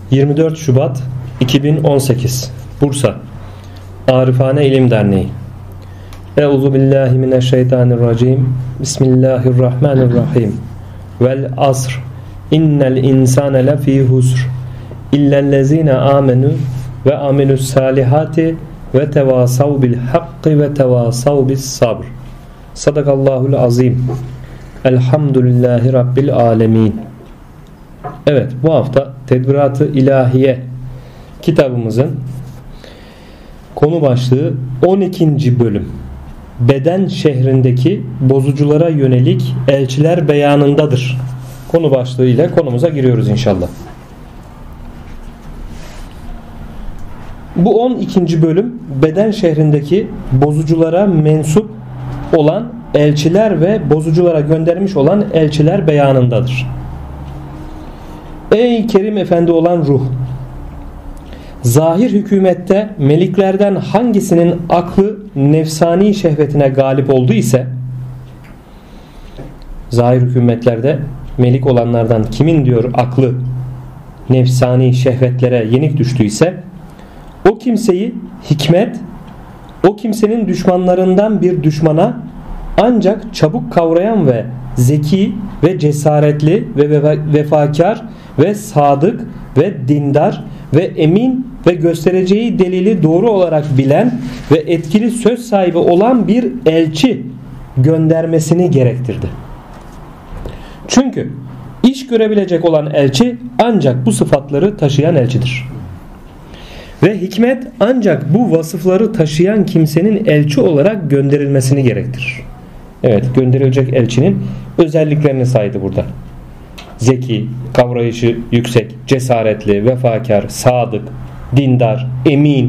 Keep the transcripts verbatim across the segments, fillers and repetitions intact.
yirmi dört Şubat iki bin on sekiz Bursa Arifane İlim Derneği. Euzu billahi mineşşeytanirracim. Bismillahirrahmanirrahim. Vel asr. İnnel insane lefî husr. İllellezîne âmenû ve amilu's salihati ve tevâsav bil hakkı ve tevâsav bis sabr. Sadakallahul azim. Elhamdülillahi Rabbil alemin. Evet, bu hafta Tedbirat-ı İlahiye kitabımızın konu başlığı on ikinci bölüm. Beden şehrindeki bozuculara yönelik elçiler beyanındadır. Konu başlığı ile konumuza giriyoruz inşallah. Bu on ikinci bölüm beden şehrindeki bozuculara mensup olan elçiler ve bozuculara göndermiş olan elçiler beyanındadır. Ey Kerim Efendi olan ruh! Zahir hükümette meliklerden hangisinin aklı nefsani şehvetine galip oldu ise, zahir hükümetlerde melik olanlardan kimin diyor aklı nefsani şehvetlere yenik düştüyse, o kimseyi hikmet, o kimsenin düşmanlarından bir düşmana ancak çabuk kavrayan ve zeki ve cesaretli ve vefakar ve sadık ve dindar ve emin ve göstereceği delili doğru olarak bilen ve etkili söz sahibi olan bir elçi göndermesini gerektirdi. Çünkü iş görebilecek olan elçi ancak bu sıfatları taşıyan elçidir. Ve hikmet ancak bu vasıfları taşıyan kimsenin elçi olarak gönderilmesini gerektirir. Evet, gönderilecek elçinin özelliklerini saydı burada. Zeki, kavrayışı yüksek, cesaretli, vefakar, sadık, dindar, emin,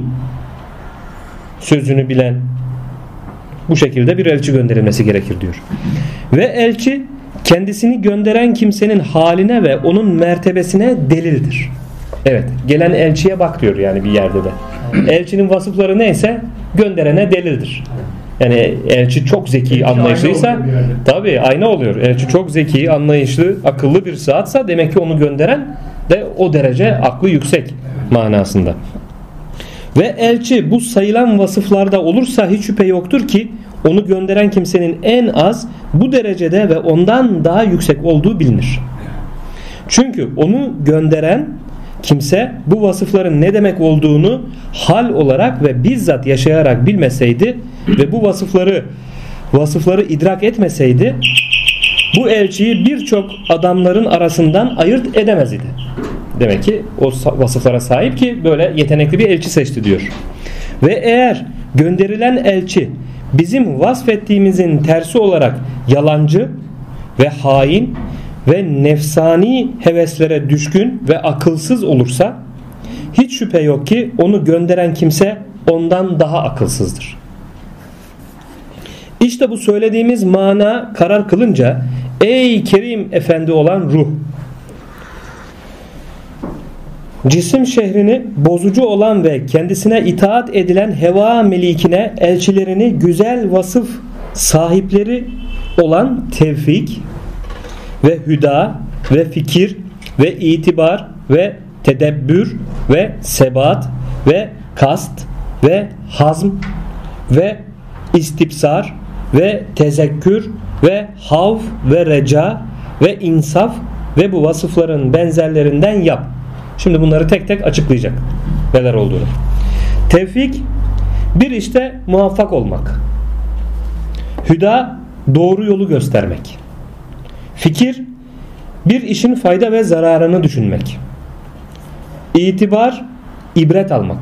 sözünü bilen, bu şekilde bir elçi gönderilmesi gerekir diyor. Ve elçi kendisini gönderen kimsenin haline ve onun mertebesine delildir. Evet, gelen elçiye bak diyor yani bir yerde de. Elçinin vasıfları neyse gönderene delildir. Yani elçi çok zeki, elçi anlayışlıysa tabii ayna oluyor. Elçi çok zeki, anlayışlı, akıllı bir zatsa demek ki onu gönderen de o derece aklı yüksek manasında. Ve elçi bu sayılan vasıflarda olursa hiç şüphe yoktur ki onu gönderen kimsenin en az bu derecede ve ondan daha yüksek olduğu bilinir. Çünkü onu gönderen kimse bu vasıfların ne demek olduğunu hal olarak ve bizzat yaşayarak bilmeseydi ve bu vasıfları vasıfları idrak etmeseydi bu elçiyi birçok adamların arasından ayırt edemez idi. Demek ki o vasıflara sahip ki böyle yetenekli bir elçi seçti diyor. Ve eğer gönderilen elçi bizim vasfettiğimizin tersi olarak yalancı ve hain ve nefsani heveslere düşkün ve akılsız olursa hiç şüphe yok ki onu gönderen kimse ondan daha akılsızdır. İşte bu söylediğimiz mana karar kılınca ey Kerim Efendi olan ruh, cisim şehrini bozucu olan ve kendisine itaat edilen heva melikine elçilerini güzel vasıf sahipleri olan tevfik ve hüda ve fikir ve itibar ve tedebbür ve sebat ve kast ve hazm ve istibsar ve tezekkür ve havf ve reca ve insaf ve bu vasıfların benzerlerinden yap. Şimdi bunları tek tek açıklayacak neler olduğunu. Tevfik bir işte muvaffak olmak. Hüda doğru yolu göstermek. Fikir bir işin fayda ve zararını düşünmek. İtibar ibret almak.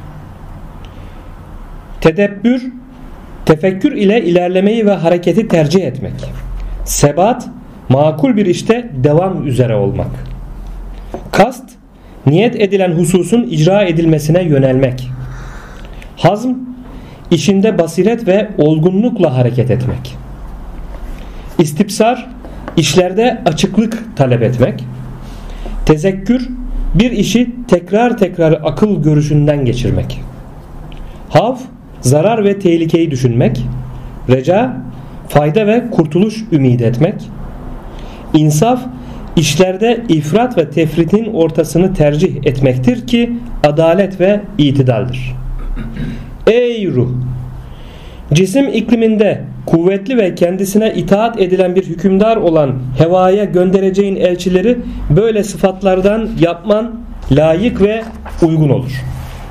Tedebbür tefekkür ile ilerlemeyi ve hareketi tercih etmek. Sebat makul bir işte devam üzere olmak. Kast niyet edilen hususun icra edilmesine yönelmek. Hazm işinde basiret ve olgunlukla hareket etmek. İstibsar işlerde açıklık talep etmek. Tezekkür bir işi tekrar tekrar akıl görüşünden geçirmek. Havf zarar ve tehlikeyi düşünmek. Reca fayda ve kurtuluş ümit etmek. İnsaf işlerde ifrat ve tefritin ortasını tercih etmektir ki adalet ve itidaldir. Ey ruh! Cisim ikliminde kuvvetli ve kendisine itaat edilen bir hükümdar olan hevaya göndereceğin elçileri böyle sıfatlardan yapman layık ve uygun olur.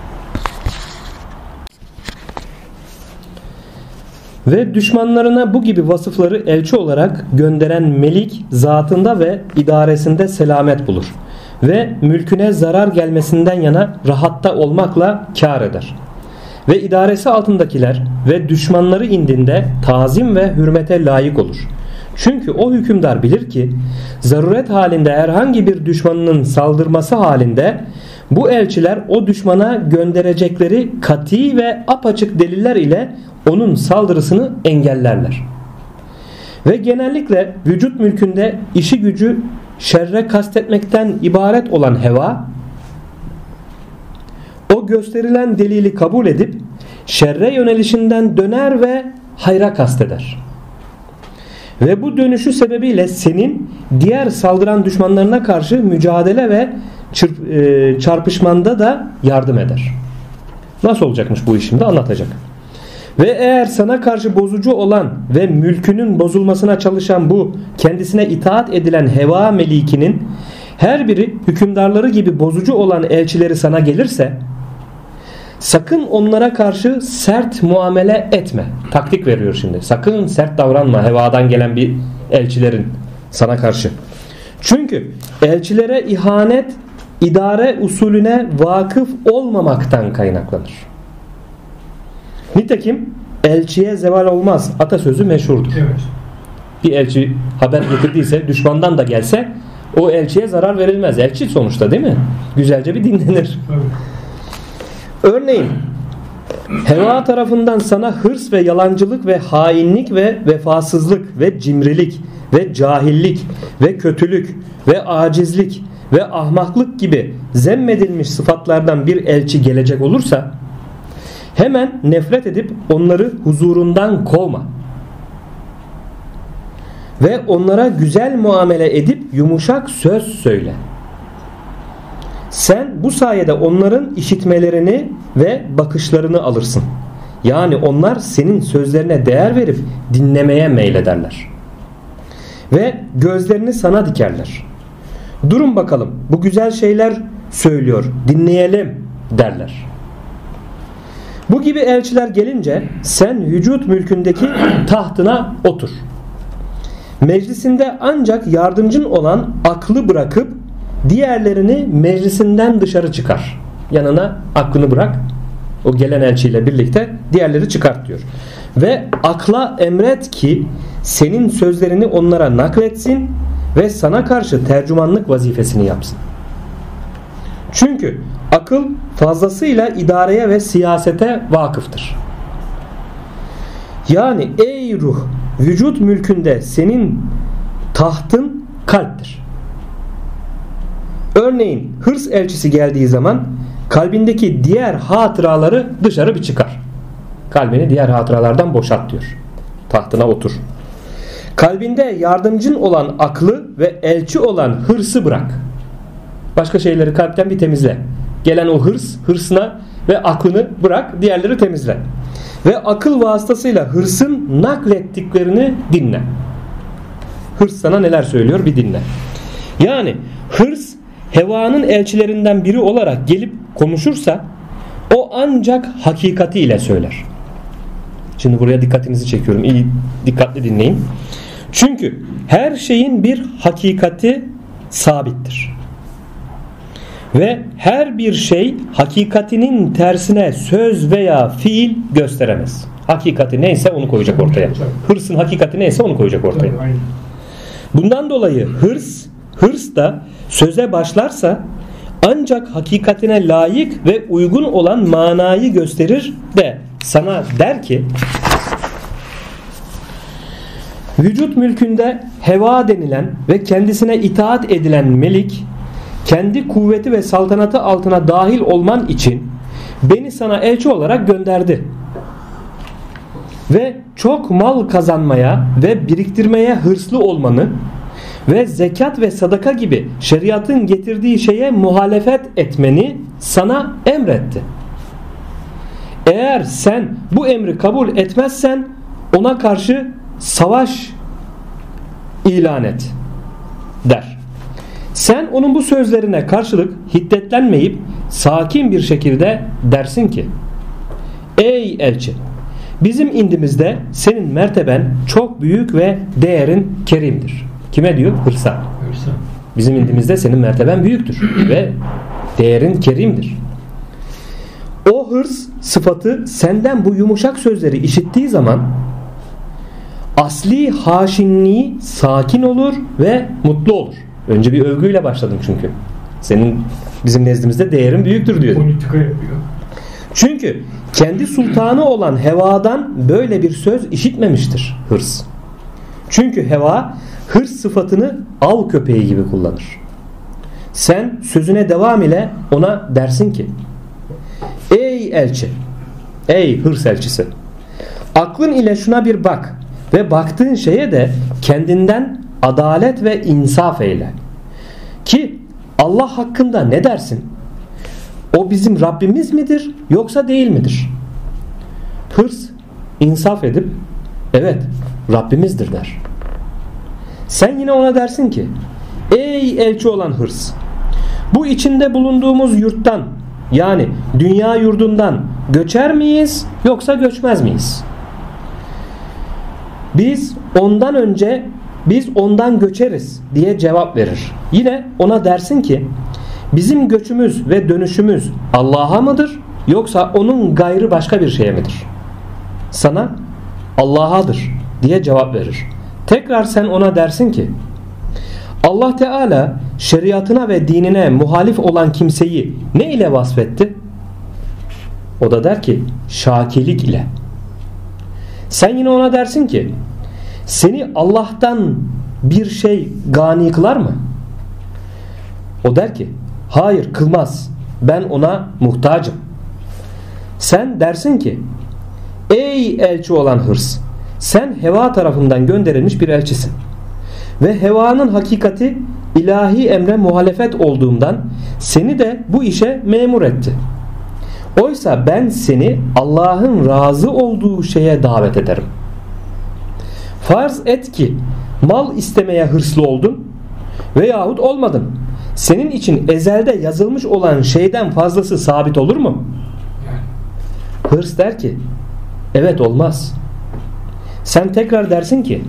Ve düşmanlarına bu gibi vasıfları elçi olarak gönderen melik zatında ve idaresinde selamet bulur ve mülküne zarar gelmesinden yana rahatta olmakla kâr eder. Ve idaresi altındakiler ve düşmanları indinde tazim ve hürmete layık olur. Çünkü o hükümdar bilir ki zaruret halinde herhangi bir düşmanının saldırması halinde bu elçiler o düşmana gönderecekleri kati ve apaçık deliller ile onun saldırısını engellerler. Ve genellikle vücut mülkünde işi gücü şerre kastetmekten ibaret olan heva, o gösterilen delili kabul edip şerre yönelişinden döner ve hayra kasteder. Ve bu dönüşü sebebiyle senin diğer saldıran düşmanlarına karşı mücadele ve çırp, e, çarpışmanda da yardım eder. Nasıl olacakmış bu iş şimdi anlatacak. Ve eğer sana karşı bozucu olan ve mülkünün bozulmasına çalışan bu kendisine itaat edilen heva melikinin her biri hükümdarları gibi bozucu olan elçileri sana gelirse sakın onlara karşı sert muamele etme. Taktik veriyor şimdi. Sakın sert davranma hevadan gelen bir elçilerin sana karşı. Çünkü elçilere ihanet idare usulüne vakıf olmamaktan kaynaklanır. Nitekim elçiye zeval olmaz atasözü meşhurdur. Evet. Bir elçi haber getirdiyse düşmandan da gelse o elçiye zarar verilmez. Elçi sonuçta değil mi? Güzelce bir dinlenir. Evet. Örneğin heva tarafından sana hırs ve yalancılık ve hainlik ve vefasızlık ve cimrilik ve cahillik ve kötülük ve acizlik ve ahmaklık gibi zemmedilmiş sıfatlardan bir elçi gelecek olursa hemen nefret edip onları huzurundan kovma. Ve onlara güzel muamele edip yumuşak söz söyle. Sen bu sayede onların işitmelerini ve bakışlarını alırsın. Yani onlar senin sözlerine değer verip dinlemeye meylederler. Ve gözlerini sana dikerler. Durun bakalım bu güzel şeyler söylüyor dinleyelim derler. Bu gibi elçiler gelince sen vücut mülkündeki tahtına otur. Meclisinde ancak yardımcın olan aklı bırakıp diğerlerini meclisinden dışarı çıkar. Yanına aklını bırak. O gelen elçiyle birlikte diğerleri çıkart diyor. Ve akla emret ki senin sözlerini onlara nakletsin ve sana karşı tercümanlık vazifesini yapsın. Çünkü akıl fazlasıyla idareye ve siyasete vakıftır. Yani ey ruh, vücut mülkünde senin tahtın kalptir. Örneğin hırs elçisi geldiği zaman kalbindeki diğer hatıraları dışarı bir çıkar. Kalbini diğer hatıralardan boşalt diyor. Tahtına otur. Kalbinde yardımcın olan aklı ve elçi olan hırsı bırak. Başka şeyleri kalpten bir temizle. Gelen o hırs, hırsına ve aklını bırak, diğerleri temizle. Ve akıl vasıtasıyla hırsın naklettiklerini dinle. Hırs sana neler söylüyor bir dinle. Yani hırs hevanın elçilerinden biri olarak gelip konuşursa o ancak hakikatiyle söyler. Şimdi buraya dikkatinizi çekiyorum. İyi dikkatli dinleyin. Çünkü her şeyin bir hakikati sabittir. Ve her bir şey hakikatinin tersine söz veya fiil gösteremez. Hakikati neyse onu koyacak ortaya. Hırsın hakikati neyse onu koyacak ortaya. Bundan dolayı hırs, hırs da söze başlarsa ancak hakikatine layık ve uygun olan manayı gösterir de sana der ki vücut mülkünde heva denilen ve kendisine itaat edilen melik kendi kuvveti ve saltanatı altına dahil olman için beni sana elçi olarak gönderdi. Ve çok mal kazanmaya ve biriktirmeye hırslı olmanı ve zekat ve sadaka gibi şeriatın getirdiği şeye muhalefet etmeni sana emretti. Eğer sen bu emri kabul etmezsen ona karşı savaş ilan et der. Sen onun bu sözlerine karşılık hiddetlenmeyip sakin bir şekilde dersin ki: ey elçi, bizim indimizde senin merteben çok büyük ve değerin kerimdir. Kime diyor? Hırsa. Hırsa. Bizim indimizde senin merteben büyüktür ve değerin kerimdir. O hırs sıfatı senden bu yumuşak sözleri işittiği zaman asli haşinliği sakin olur ve mutlu olur. Önce bir övgüyle başladım çünkü. Senin bizim nezdimizde değerin büyüktür diyor. Politika yapıyor. Çünkü kendi sultanı olan hevadan böyle bir söz işitmemiştir hırs. Çünkü heva hırs sıfatını av köpeği gibi kullanır. Sen sözüne devam ile ona dersin ki: ey elçi, ey hırs elçisi, aklın ile şuna bir bak ve baktığın şeye de kendinden adalet ve insaf eyle. Ki Allah hakkında ne dersin? O bizim Rabbimiz midir yoksa değil midir? Hırs insaf edip evet Rabbimizdir der. Sen yine ona dersin ki: ey elçi olan hırs, bu içinde bulunduğumuz yurttan, yani dünya yurdundan göçer miyiz yoksa göçmez miyiz? Biz ondan önce biz ondan göçeriz diye cevap verir. Yine ona dersin ki: bizim göçümüz ve dönüşümüz Allah'a mıdır yoksa onun gayrı başka bir şeye midir? Sana Allah'adır diye cevap verir. Tekrar sen ona dersin ki: Allah Teala şeriatına ve dinine muhalif olan kimseyi ne ile vasfetti? O da der ki: şakilik ile. Sen yine ona dersin ki: seni Allah'tan bir şey gani kılar mı? O der ki: hayır kılmaz, ben ona muhtacım. Sen dersin ki: ey elçi olan hırs, sen heva tarafından gönderilmiş bir elçisin ve hevanın hakikati ilahi emre muhalefet olduğundan seni de bu işe memur etti. Oysa ben seni Allah'ın razı olduğu şeye davet ederim. Farz et ki mal istemeye hırslı oldun veyahut olmadın. Senin için ezelde yazılmış olan şeyden fazlası sabit olur mu? Hırs der ki: evet olmaz. Sen tekrar dersin ki: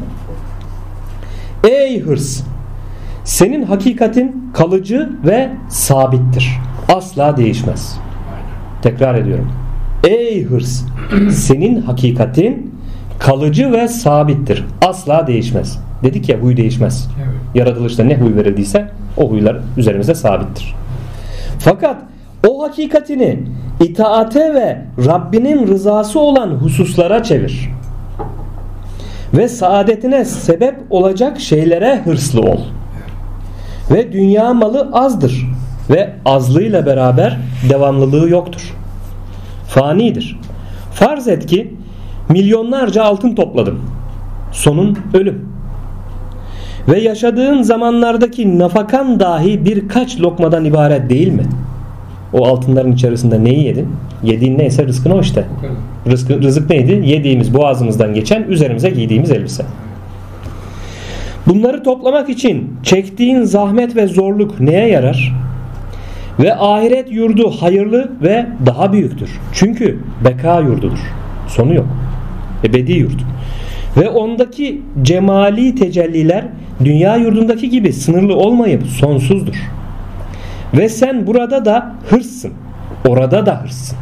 ey hırs, senin hakikatin kalıcı ve sabittir. Asla değişmez. Tekrar ediyorum. Ey hırs, senin hakikatin kalıcı ve sabittir. Asla değişmez. Dedik ya, huy değişmez. Evet. Yaratılışta ne huy verildiyse o huylar üzerimize sabittir. Fakat o hakikatini itaate ve Rabbinin rızası olan hususlara çevir. Ve saadetine sebep olacak şeylere hırslı ol. Ve dünya malı azdır. Ve azlığıyla beraber devamlılığı yoktur. Fanidir. Farz et ki milyonlarca altın topladın. Sonun ölüm. Ve yaşadığın zamanlardaki nafakan dahi birkaç lokmadan ibaret değil mi? O altınların içerisinde neyi yedin? Yediğin neyse rızkın o işte. Rızkı, rızık neydi? Yediğimiz, boğazımızdan geçen, üzerimize giydiğimiz elbise. Bunları toplamak için çektiğin zahmet ve zorluk neye yarar? Ve ahiret yurdu hayırlı ve daha büyüktür. Çünkü beka yurdudur. Sonu yok. Ebedi yurt. Ve ondaki cemali tecelliler dünya yurdundaki gibi sınırlı olmayıp sonsuzdur. Ve sen burada da hırssın. Orada da hırssın.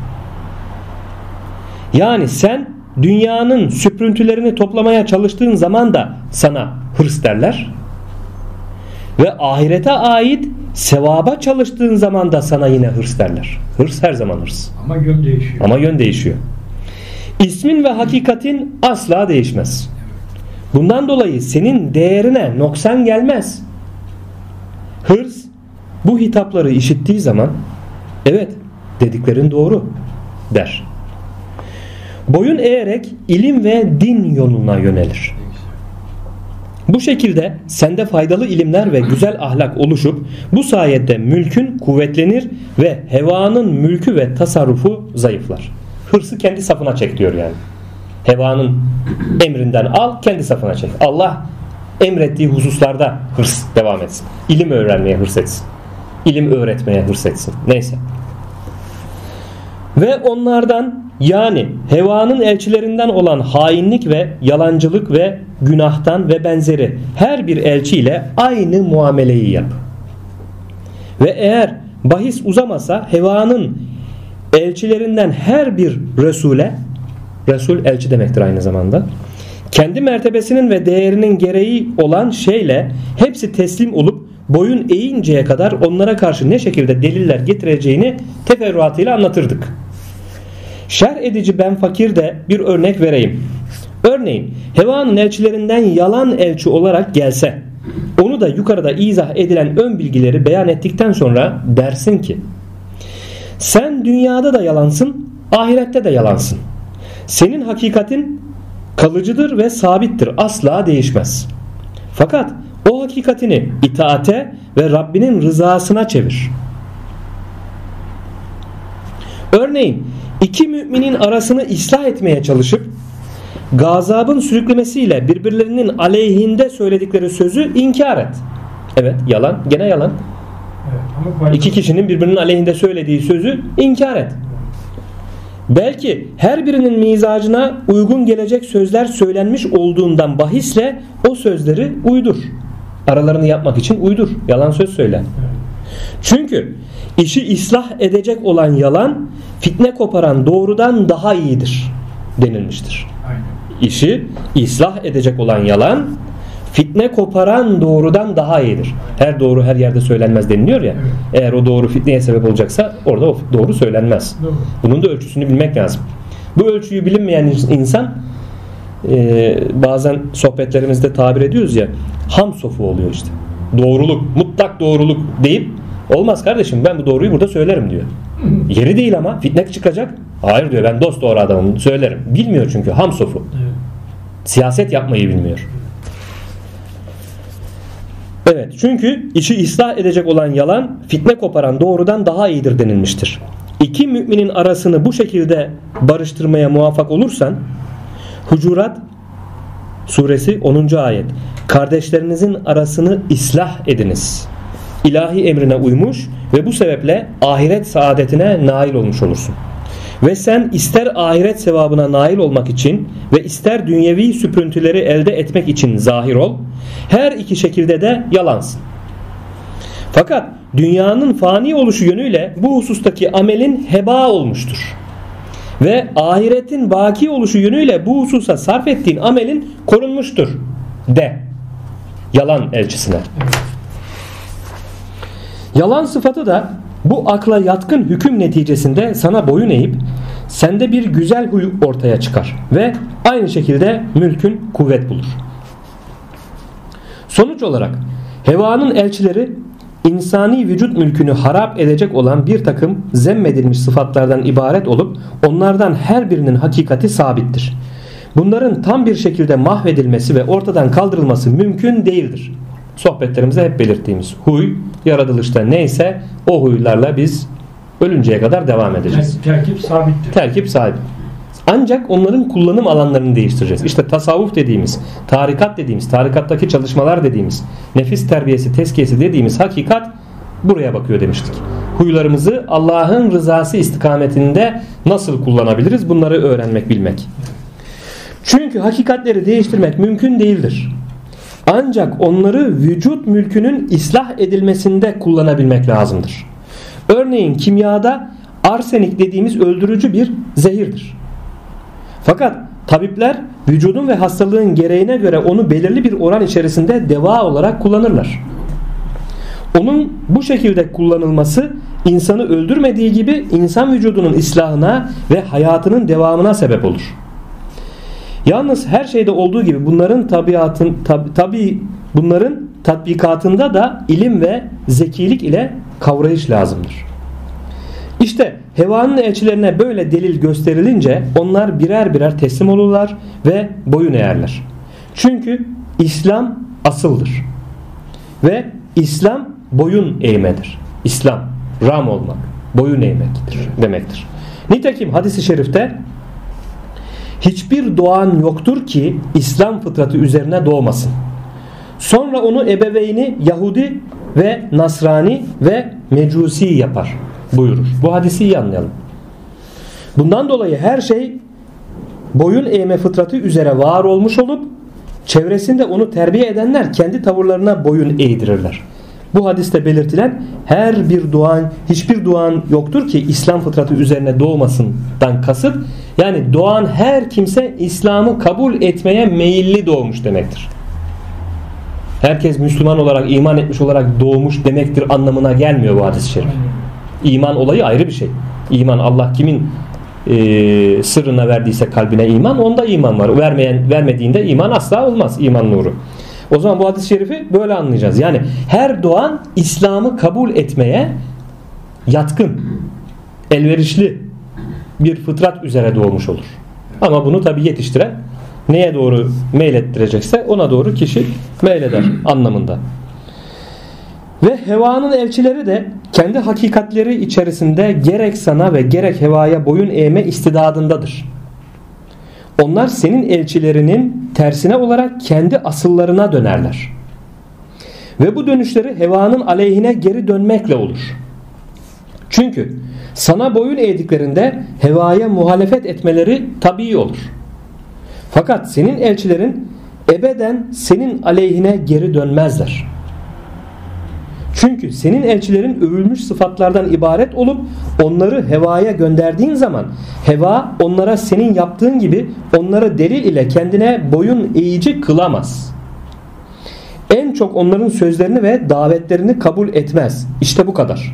Yani sen dünyanın süprüntülerini toplamaya çalıştığın zaman da sana hırs derler. Ve ahirete ait sevaba çalıştığın zaman da sana yine hırs derler. Hırs her zaman hırs. Ama yön değişiyor. Ama yön değişiyor. İsmin ve hakikatin asla değişmez. Bundan dolayı senin değerine noksan gelmez. Hırs bu hitapları işittiği zaman evet dediklerin doğru der. Boyun eğerek ilim ve din yoluna yönelir. Bu şekilde sende faydalı ilimler ve güzel ahlak oluşup bu sayede mülkün kuvvetlenir ve hevanın mülkü ve tasarrufu zayıflar. Hırsı kendi safına çek diyor yani. Hevanın emrinden al, kendi safına çek. Allah emrettiği hususlarda hırs devam etsin. İlim öğrenmeye hırs etsin. İlim öğretmeye hırs etsin. Neyse. Ve onlardan, yani hevanın elçilerinden olan hainlik ve yalancılık ve günahtan ve benzeri her bir elçiyle aynı muameleyi yap. Ve eğer bahis uzamasa hevanın elçilerinden her bir Resul'e, Resul elçi demektir aynı zamanda, kendi mertebesinin ve değerinin gereği olan şeyle hepsi teslim olup boyun eğinceye kadar onlara karşı ne şekilde deliller getireceğini teferruatıyla anlatırdık. Şerh edici ben fakir de bir örnek vereyim. Örneğin hevanın elçilerinden yalan elçi olarak gelse, onu da yukarıda izah edilen ön bilgileri beyan ettikten sonra dersin ki, sen dünyada da yalansın, ahirette de yalansın. Senin hakikatin kalıcıdır ve sabittir, asla değişmez. Fakat o hakikatini itaate ve Rabbinin rızasına çevir. Örneğin iki müminin arasını ıslah etmeye çalışıp gazabın sürüklemesiyle birbirlerinin aleyhinde söyledikleri sözü inkar et. Evet, yalan, gene yalan. Evet, ama İki kişinin birbirinin aleyhinde söylediği sözü inkar et. Belki her birinin mizacına uygun gelecek sözler söylenmiş olduğundan bahisle o sözleri uydur. Aralarını yapmak için uydur. Yalan söz söyle. Çünkü işi ıslah edecek olan yalan, fitne koparan doğrudan daha iyidir denilmiştir. Aynen. İşi ıslah edecek olan yalan, fitne koparan doğrudan daha iyidir. Her doğru her yerde söylenmez deniliyor ya. Evet. Eğer o doğru fitneye sebep olacaksa orada o doğru söylenmez. Doğru. Bunun da ölçüsünü bilmek lazım. Bu ölçüyü bilinmeyen insan e, bazen sohbetlerimizde tabir ediyoruz ya, ham sofu oluyor işte. Doğruluk, mutlak doğruluk deyip olmaz kardeşim, ben bu doğruyu burada söylerim diyor. Yeri değil ama fitne çıkacak. Hayır diyor, ben dost doğru adamım, söylerim. Bilmiyor çünkü, ham sofu. Evet. Siyaset yapmayı bilmiyor. Evet, çünkü işi ıslah edecek olan yalan, fitne koparan doğrudan daha iyidir denilmiştir. İki müminin arasını bu şekilde barıştırmaya muvaffak olursan, Hucurat suresi onuncu ayet, kardeşlerinizin arasını ıslah ediniz. İlahi emrine uymuş ve bu sebeple ahiret saadetine nail olmuş olursun. Ve sen ister ahiret sevabına nail olmak için ve ister dünyevi süprüntüleri elde etmek için zahir ol, her iki şekilde de yalansın. Fakat dünyanın fani oluşu yönüyle bu husustaki amelin heba olmuştur. Ve ahiretin baki oluşu yönüyle bu hususa sarf ettiğin amelin korunmuştur de yalan elçisine. Yalan sıfatı da bu akla yatkın hüküm neticesinde sana boyun eğip sende bir güzel huy ortaya çıkar ve aynı şekilde mülkün kuvvet bulur. Sonuç olarak hevanın elçileri insani vücut mülkünü harap edecek olan bir takım zemmedilmiş sıfatlardan ibaret olup onlardan her birinin hakikati sabittir. Bunların tam bir şekilde mahvedilmesi ve ortadan kaldırılması mümkün değildir. Sohbetlerimizde hep belirttiğimiz huy, yaratılışta neyse o huylarla biz ölünceye kadar devam edeceğiz. Terkip sabittir. Terkip sabit. Ancak onların kullanım alanlarını değiştireceğiz. İşte tasavvuf dediğimiz, tarikat dediğimiz, tarikattaki çalışmalar dediğimiz, nefis terbiyesi, tezkiyesi dediğimiz hakikat buraya bakıyor demiştik. Huylarımızı Allah'ın rızası istikametinde nasıl kullanabiliriz? Bunları öğrenmek, bilmek. Çünkü hakikatleri değiştirmek mümkün değildir. Ancak onları vücut mülkünün ıslah edilmesinde kullanabilmek lazımdır. Örneğin kimyada arsenik dediğimiz öldürücü bir zehirdir. Fakat tabipler vücudun ve hastalığın gereğine göre onu belirli bir oran içerisinde deva olarak kullanırlar. Onun bu şekilde kullanılması insanı öldürmediği gibi insan vücudunun islahına ve hayatının devamına sebep olur. Yalnız her şeyde olduğu gibi bunların tabiatın tab, tabi bunların tatbikatında da ilim ve zekilik ile kavrayış lazımdır. İşte hevanın elçilerine böyle delil gösterilince onlar birer birer teslim olurlar ve boyun eğerler. Çünkü İslam asıldır. Ve İslam boyun eğmedir. İslam, ram olmak, boyun eğmektir demektir. Nitekim hadis-i şerifte hiçbir doğan yoktur ki İslam fıtratı üzerine doğmasın. Sonra onu ebeveyni Yahudi ve Nasrani ve Mecusi yapar buyurur. Bu hadisi iyi anlayalım. Bundan dolayı her şey boyun eğme fıtratı üzere var olmuş olup çevresinde onu terbiye edenler kendi tavırlarına boyun eğdirirler. Bu hadiste belirtilen her bir doğan, hiçbir doğan yoktur ki İslam fıtratı üzerine doğmasından kasıt, yani doğan her kimse İslam'ı kabul etmeye meyilli doğmuş demektir. Herkes Müslüman olarak, iman etmiş olarak doğmuş demektir anlamına gelmiyor bu hadis-i şerif. İman olayı ayrı bir şey. İman, Allah kimin e, sırrına verdiyse kalbine iman, onda iman var. Vermeyen, vermediğinde iman asla olmaz, iman nuru. O zaman bu hadis-i şerifi böyle anlayacağız. Yani her doğan İslam'ı kabul etmeye yatkın, elverişli bir fıtrat üzere doğmuş olur. Ama bunu tabi yetiştiren neye doğru meylettirecekse ona doğru kişi meyleder anlamında. Ve hevanın elçileri de kendi hakikatleri içerisinde gerek sana ve gerek hevaya boyun eğme istidadındadır. Onlar senin elçilerinin tersine olarak kendi asıllarına dönerler. Ve bu dönüşleri hevanın aleyhine geri dönmekle olur. Çünkü sana boyun eğdiklerinde hevaya muhalefet etmeleri tabii olur. Fakat senin elçilerin ebeden senin aleyhine geri dönmezler. Çünkü senin elçilerin övülmüş sıfatlardan ibaret olup onları hevaya gönderdiğin zaman heva onlara senin yaptığın gibi onları delil ile kendine boyun eğici kılamaz. En çok onların sözlerini ve davetlerini kabul etmez. İşte bu kadar.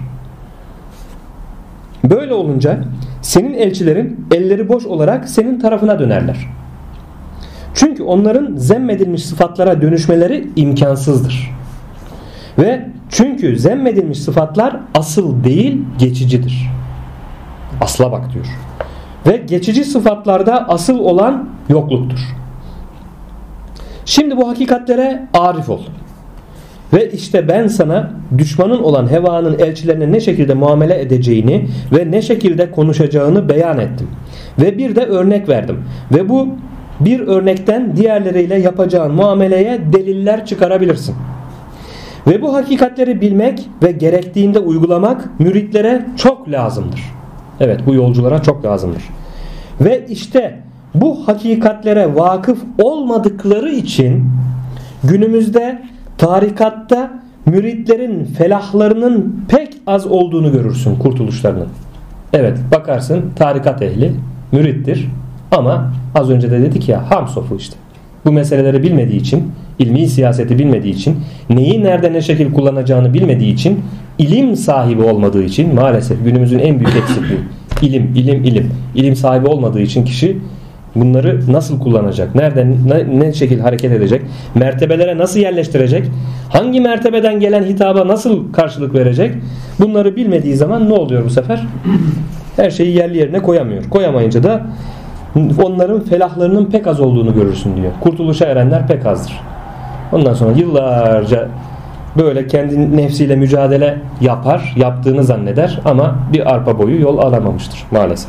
Böyle olunca senin elçilerin elleri boş olarak senin tarafına dönerler. Çünkü onların zemmedilmiş sıfatlara dönüşmeleri imkansızdır. Ve çünkü zemmedilmiş sıfatlar asıl değil, geçicidir. Asla bak diyor. Ve geçici sıfatlarda asıl olan yokluktur. Şimdi bu hakikatlere arif ol. Ve işte ben sana düşmanın olan hevanın elçilerine ne şekilde muamele edeceğini ve ne şekilde konuşacağını beyan ettim. Ve bir de örnek verdim. Ve bu bir örnekten diğerleriyle yapacağın muameleye deliller çıkarabilirsin. Ve bu hakikatleri bilmek ve gerektiğinde uygulamak müritlere çok lazımdır. Evet, bu yolculara çok lazımdır. Ve işte bu hakikatlere vakıf olmadıkları için günümüzde tarikatta müritlerin felahlarının pek az olduğunu görürsün, kurtuluşlarının. Evet, bakarsın tarikat ehli mürittir ama az önce de dedik ya, ham sofu işte. Bu meseleleri bilmediği için, ilmi siyaseti bilmediği için, neyi nerede ne şekil kullanacağını bilmediği için, ilim sahibi olmadığı için, maalesef günümüzün en büyük eksikliği ilim, ilim, ilim. İlim sahibi olmadığı için kişi bunları nasıl kullanacak, nereden ne, ne şekil hareket edecek, mertebelere nasıl yerleştirecek, hangi mertebeden gelen hitaba nasıl karşılık verecek, bunları bilmediği zaman ne oluyor bu sefer? Her şeyi yerli yerine koyamıyor. Koyamayınca da onların felahlarının pek az olduğunu görürsün diyor. Kurtuluşa erenler pek azdır. Ondan sonra yıllarca böyle kendi nefsiyle mücadele yapar, yaptığını zanneder ama bir arpa boyu yol alamamıştır maalesef.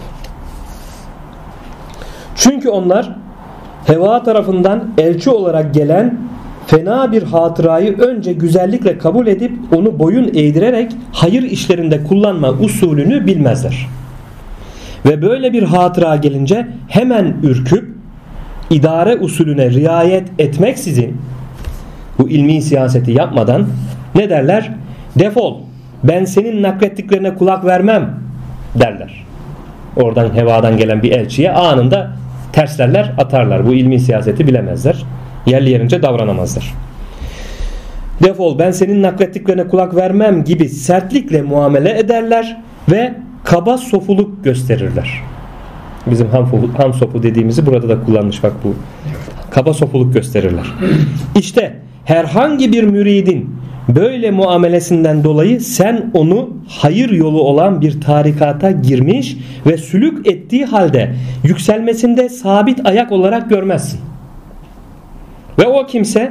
Çünkü onlar heva tarafından elçi olarak gelen fena bir hatırayı önce güzellikle kabul edip onu boyun eğdirerek hayır işlerinde kullanma usulünü bilmezler. Ve böyle bir hatıra gelince hemen ürküp idare usulüne riayet etmeksizin, bu ilmi siyaseti yapmadan ne derler? Defol, ben senin naklettiklerine kulak vermem derler. Oradan hevadan gelen bir elçiye anında terslerler, atarlar. Bu ilmi siyaseti bilemezler. Yerli yerince davranamazlar. Defol, ben senin naklettiklerine kulak vermem gibi sertlikle muamele ederler ve kaba sofuluk gösterirler. Bizim ham, ham sofu dediğimizi burada da kullanmış bak bu. Kaba sofuluk gösterirler. İşte herhangi bir müridin böyle muamelesinden dolayı sen onu hayır yolu olan bir tarikata girmiş ve sülük ettiği halde yükselmesinde sabit ayak olarak görmezsin. Ve o kimse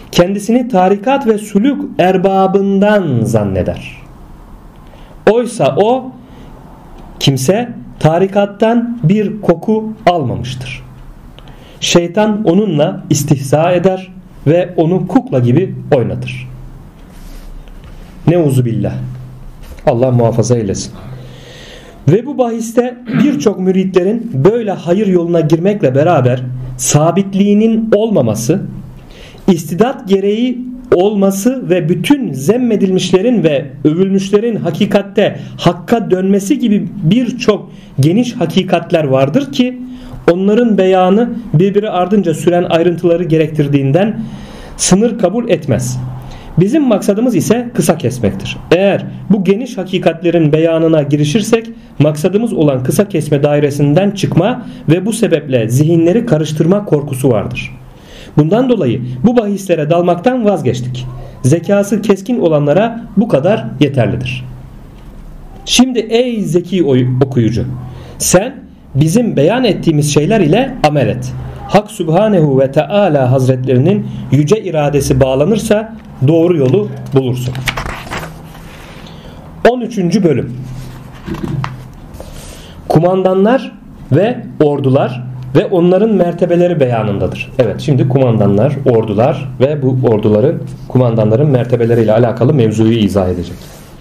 kendisini tarikat ve suluk erbabından zanneder. Oysa o kimse tarikattan bir koku almamıştır. Şeytan onunla istihza eder ve onu kukla gibi oynatır. Neuzubillah. Allah muhafaza eylesin. Ve bu bahiste birçok müritlerin böyle hayır yoluna girmekle beraber sabitliğinin olmaması, istidat gereği olması ve bütün zemmedilmişlerin ve övülmüşlerin hakikatte hakka dönmesi gibi birçok geniş hakikatler vardır ki onların beyanı birbiri ardınca süren ayrıntıları gerektirdiğinden sınır kabul etmez. Bizim maksadımız ise kısa kesmektir. Eğer bu geniş hakikatlerin beyanına girişirsek maksadımız olan kısa kesme dairesinden çıkma ve bu sebeple zihinleri karıştırma korkusu vardır. Bundan dolayı bu bahislere dalmaktan vazgeçtik. Zekası keskin olanlara bu kadar yeterlidir. Şimdi ey zeki okuyucu, sen bizim beyan ettiğimiz şeyler ile amel et. Hak Sübhanehu ve Teala Hazretlerinin yüce iradesi bağlanırsa doğru yolu bulursun. on üçüncü bölüm. Kumandanlar ve ordular ve onların mertebeleri beyanındadır. Evet, şimdi kumandanlar, ordular ve bu orduların, kumandanların mertebeleriyle alakalı mevzuyu izah edecek.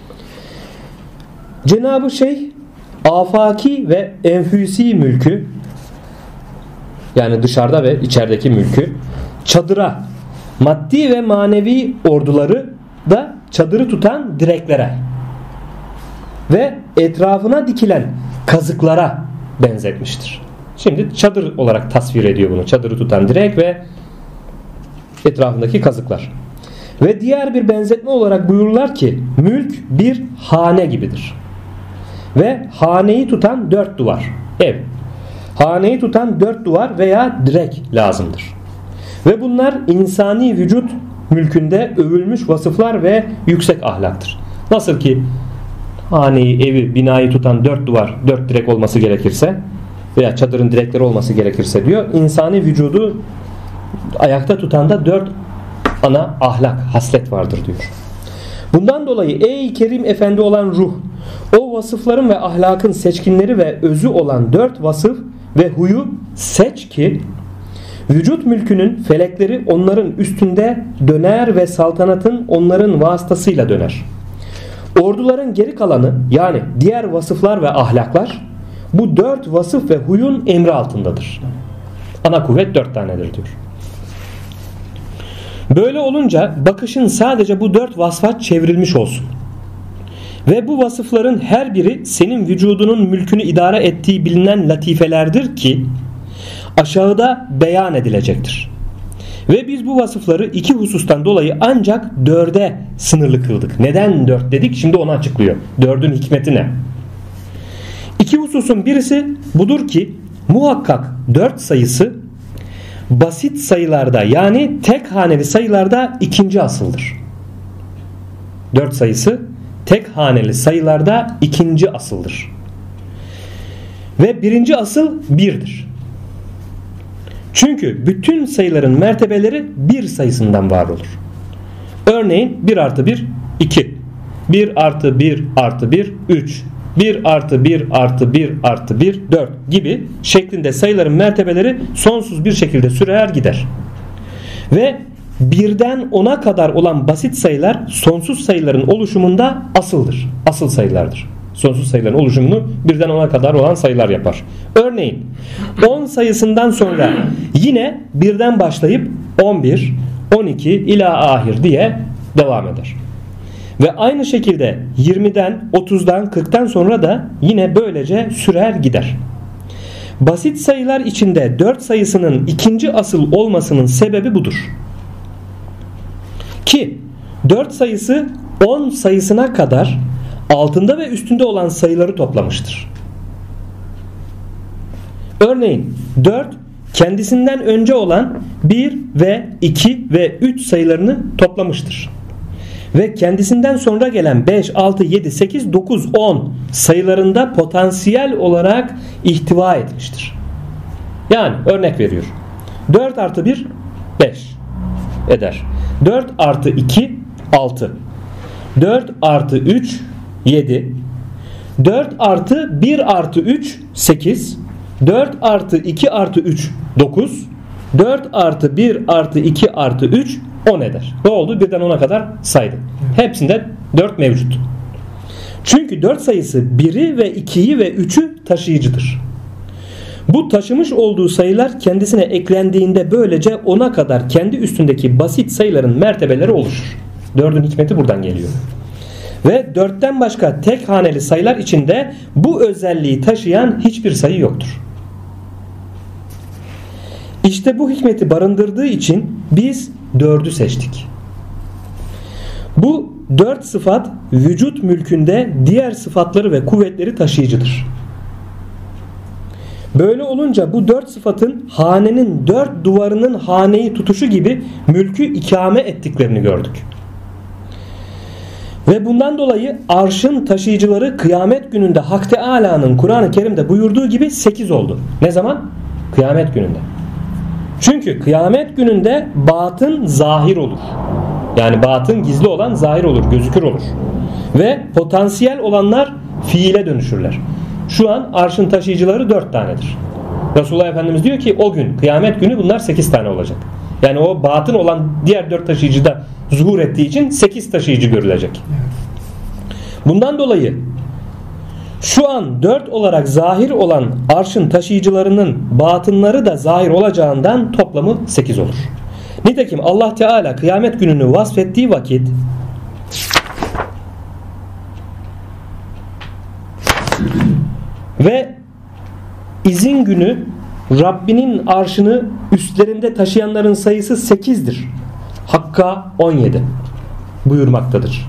Cenab-ı Şeyh afaki ve enfüsi mülkü, yani dışarıda ve içerideki mülkü, çadıra, maddi ve manevi orduları da çadırı tutan direklere ve etrafına dikilen kazıklara benzetmiştir. Şimdi çadır olarak tasvir ediyor bunu. Çadırı tutan direk ve etrafındaki kazıklar. Ve diğer bir benzetme olarak buyururlar ki mülk bir hane gibidir. Ve haneyi tutan dört duvar. Ev. Haneyi tutan dört duvar veya direk lazımdır. Ve bunlar insani vücut mülkünde övülmüş vasıflar ve yüksek ahlaktır. Nasıl ki haneyi, evi, binayı tutan dört duvar, dört direk olması gerekirse veya çadırın direkleri olması gerekirse diyor, insani vücudu ayakta tutan da dört ana ahlak, haslet vardır diyor. Bundan dolayı ey kerim efendi olan ruh, o vasıfların ve ahlakın seçkinleri ve özü olan dört vasıf ve huyu seç ki vücut mülkünün felekleri onların üstünde döner ve saltanatın onların vasıtasıyla döner. Orduların geri kalanı, yani diğer vasıflar ve ahlaklar bu dört vasıf ve huyun emri altındadır. Ana kuvvet dört tanedir diyor. Böyle olunca bakışın sadece bu dört vasfa çevrilmiş olsun. Ve bu vasıfların her biri senin vücudunun mülkünü idare ettiği bilinen latifelerdir ki aşağıda beyan edilecektir. Ve biz bu vasıfları iki husustan dolayı ancak dörde sınırlı kıldık. Neden dört dedik? Şimdi onu açıklıyor. Dördün hikmeti ne? İki hususun birisi budur ki muhakkak dört sayısı basit sayılarda, yani tek haneli sayılarda ikinci asıldır. Dört sayısı tek haneli sayılarda ikinci asıldır. Ve birinci asıl birdir. Çünkü bütün sayıların mertebeleri bir sayısından var olur. Örneğin bir artı bir iki, bir artı bir artı bir üç, bir artı bir artı bir artı bir dört gibi şeklinde sayıların mertebeleri sonsuz bir şekilde sürer gider. Ve birden ona kadar olan basit sayılar sonsuz sayıların oluşumunda asıldır. Asıl sayılardır. Sonsuz sayıların oluşumunu birden ona kadar olan sayılar yapar. Örneğin on sayısından sonra yine birden başlayıp on bir, on iki ila ahir diye devam eder. Ve aynı şekilde yirmiden, otuzdan, kırktan sonra da yine böylece sürer gider. Basit sayılar içinde dört sayısının ikinci asıl olmasının sebebi budur. Ki dört sayısı on sayısına kadar altında ve üstünde olan sayıları toplamıştır. Örneğin dört kendisinden önce olan bir ve iki ve üç sayılarını toplamıştır. Ve kendisinden sonra gelen beş, altı, yedi, sekiz, dokuz, on sayılarında potansiyel olarak ihtiva etmiştir. Yani örnek veriyor. dört artı bir beş eder. dört artı iki altı. dört artı üç yedi. dört artı bir artı üç sekiz. dört artı iki artı üç dokuz. dört artı bir artı iki artı üç on eder. Ne oldu? Birden ona kadar saydı. Hepsinde dört mevcut. Çünkü dört sayısı biri ve ikiyi ve üçü taşıyıcıdır. Bu taşımış olduğu sayılar kendisine eklendiğinde böylece ona kadar kendi üstündeki basit sayıların mertebeleri oluşur. dördün hikmeti buradan geliyor. Ve dörtten başka tek haneli sayılar içinde bu özelliği taşıyan hiçbir sayı yoktur. İşte bu hikmeti barındırdığı için biz dördü seçtik. Bu dört sıfat vücut mülkünde diğer sıfatları ve kuvvetleri taşıyıcıdır. Böyle olunca bu dört sıfatın hanenin dört duvarının haneyi tutuşu gibi mülkü ikame ettiklerini gördük. Ve bundan dolayı arşın taşıyıcıları kıyamet gününde Hak Teâlâ'nın Kur'an-ı Kerim'de buyurduğu gibi sekiz oldu. Ne zaman? Kıyamet gününde. Çünkü kıyamet gününde batın zahir olur. Yani batın gizli olan zahir olur, gözükür olur. Ve potansiyel olanlar fiile dönüşürler. Şu an arşın taşıyıcıları dört tanedir. Resulullah Efendimiz diyor ki o gün, kıyamet günü bunlar sekiz tane olacak. Yani o batın olan diğer dört taşıyıcı da zuhur ettiği için sekiz taşıyıcı görülecek. Bundan dolayı şu an dört olarak zahir olan arşın taşıyıcılarının batınları da zahir olacağından toplamı sekiz olur. Nitekim Allah Teala kıyamet gününü vasfettiği vakit ve izin günü Rabbinin arşını üstlerinde taşıyanların sayısı sekizdir. Hakka on yedi buyurmaktadır.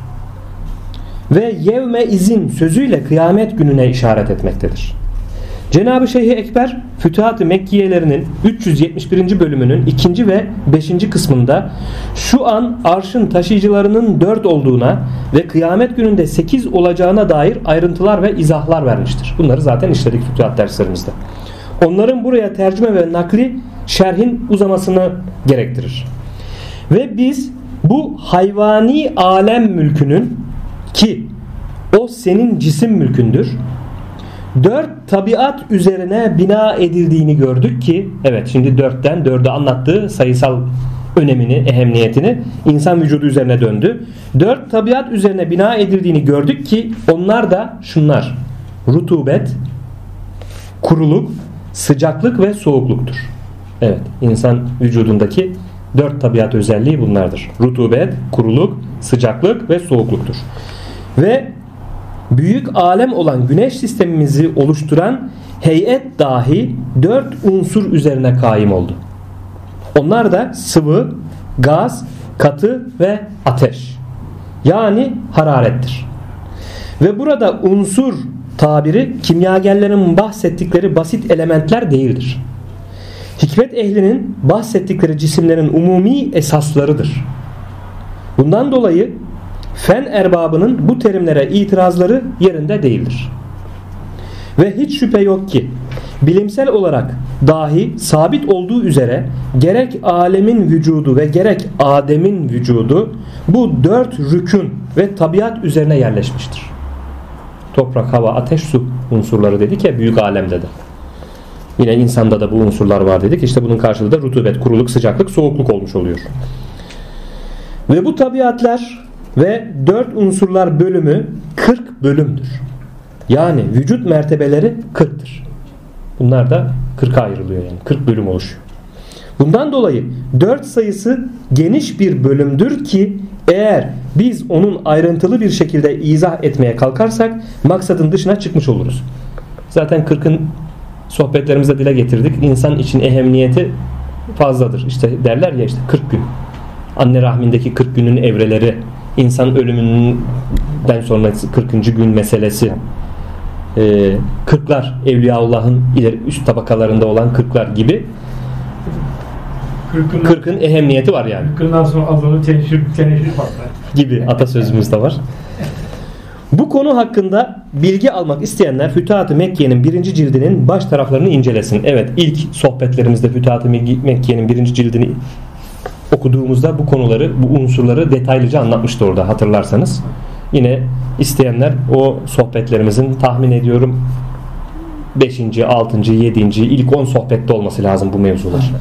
Ve yevme izin sözüyle kıyamet gününe işaret etmektedir. Cenab-ı Şeyh Ekber Fütuhat-ı Mekkiyelerinin üç yüz yetmiş birinci bölümünün ikinci ve beşinci kısmında şu an arşın taşıyıcılarının dört olduğuna ve kıyamet gününde sekiz olacağına dair ayrıntılar ve izahlar vermiştir. Bunları zaten işledik Fütuhat derslerimizde. Onların buraya tercüme ve nakli şerhin uzamasını gerektirir. Ve biz bu hayvani alem mülkünün, ki o senin cisim mülkündür, dört tabiat üzerine bina edildiğini gördük ki, evet şimdi dörtten dörde anlattığı sayısal önemini, ehemmiyetini insan vücudu üzerine döndü. Dört tabiat üzerine bina edildiğini gördük ki onlar da şunlar: rutubet, kuruluk, sıcaklık ve soğukluktur. Evet, insan vücudundaki dört tabiat özelliği bunlardır. Rutubet, kuruluk, sıcaklık ve soğukluktur. Ve büyük alem olan güneş sistemimizi oluşturan heyet dahi dört unsur üzerine kaim oldu. Onlar da sıvı, gaz, katı ve ateş. Yani hararettir. Ve burada unsur tabiri kimyagerlerin bahsettikleri basit elementler değildir. Hikmet ehlinin bahsettikleri cisimlerin umumi esaslarıdır. Bundan dolayı fen erbabının bu terimlere itirazları yerinde değildir. Ve hiç şüphe yok ki bilimsel olarak dahi sabit olduğu üzere gerek alemin vücudu ve gerek Adem'in vücudu bu dört rükün ve tabiat üzerine yerleşmiştir. Toprak, hava, ateş, su unsurları dedik ya büyük alemde de. Yine insanda da bu unsurlar var dedik. İşte bunun karşılığı da rutubet, kuruluk, sıcaklık, soğukluk olmuş oluyor. Ve bu tabiatlar ve dört unsurlar bölümü kırk bölümdür. Yani vücut mertebeleri kırktır. Bunlar da kırka ayrılıyor yani. kırk bölüm oluşuyor. Bundan dolayı dört sayısı geniş bir bölümdür ki eğer biz onun ayrıntılı bir şekilde izah etmeye kalkarsak maksadın dışına çıkmış oluruz. Zaten kırkın sohbetlerimizde dile getirdik. İnsan için ehemmiyeti fazladır. İşte derler ya işte kırk gün. Anne rahmindeki kırk günün evreleri, insan ölümünden sonra kırkıncı gün meselesi, ee, kırklar, Evliyaullah'ın ileri üst tabakalarında olan kırklar gibi kırkın ehemmiyeti var yani. kırkından sonra adını teneşir, teneşir patlar gibi atasözümüz de var. Bu konu hakkında bilgi almak isteyenler Fütuhat-ı Mekke'nin birinci cildinin baş taraflarını incelesin. Evet, ilk sohbetlerimizde Fütuhat-ı Mekke'nin birinci cildini okuduğumuzda bu konuları, bu unsurları detaylıca anlatmıştı orada, hatırlarsanız. Yine isteyenler o sohbetlerimizin, tahmin ediyorum beşinci, altıncı, yedinci ilk on sohbette olması lazım bu mevzular.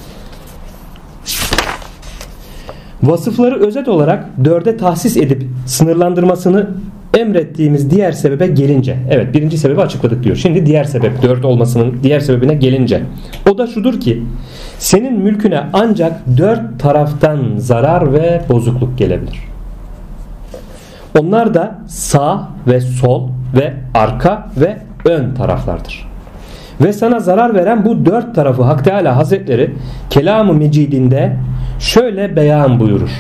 Vasıfları özet olarak dörde tahsis edip sınırlandırmasını emrettiğimiz diğer sebebe gelince, evet birinci sebebi açıkladık diyor. Şimdi diğer sebep, dört olmasının diğer sebebine gelince, o da şudur ki senin mülküne ancak dört taraftan zarar ve bozukluk gelebilir. Onlar da sağ ve sol ve arka ve ön taraflardır. Ve sana zarar veren bu dört tarafı Hak Teala Hazretleri Kelam-ı Mecidinde şöyle beyan buyurur.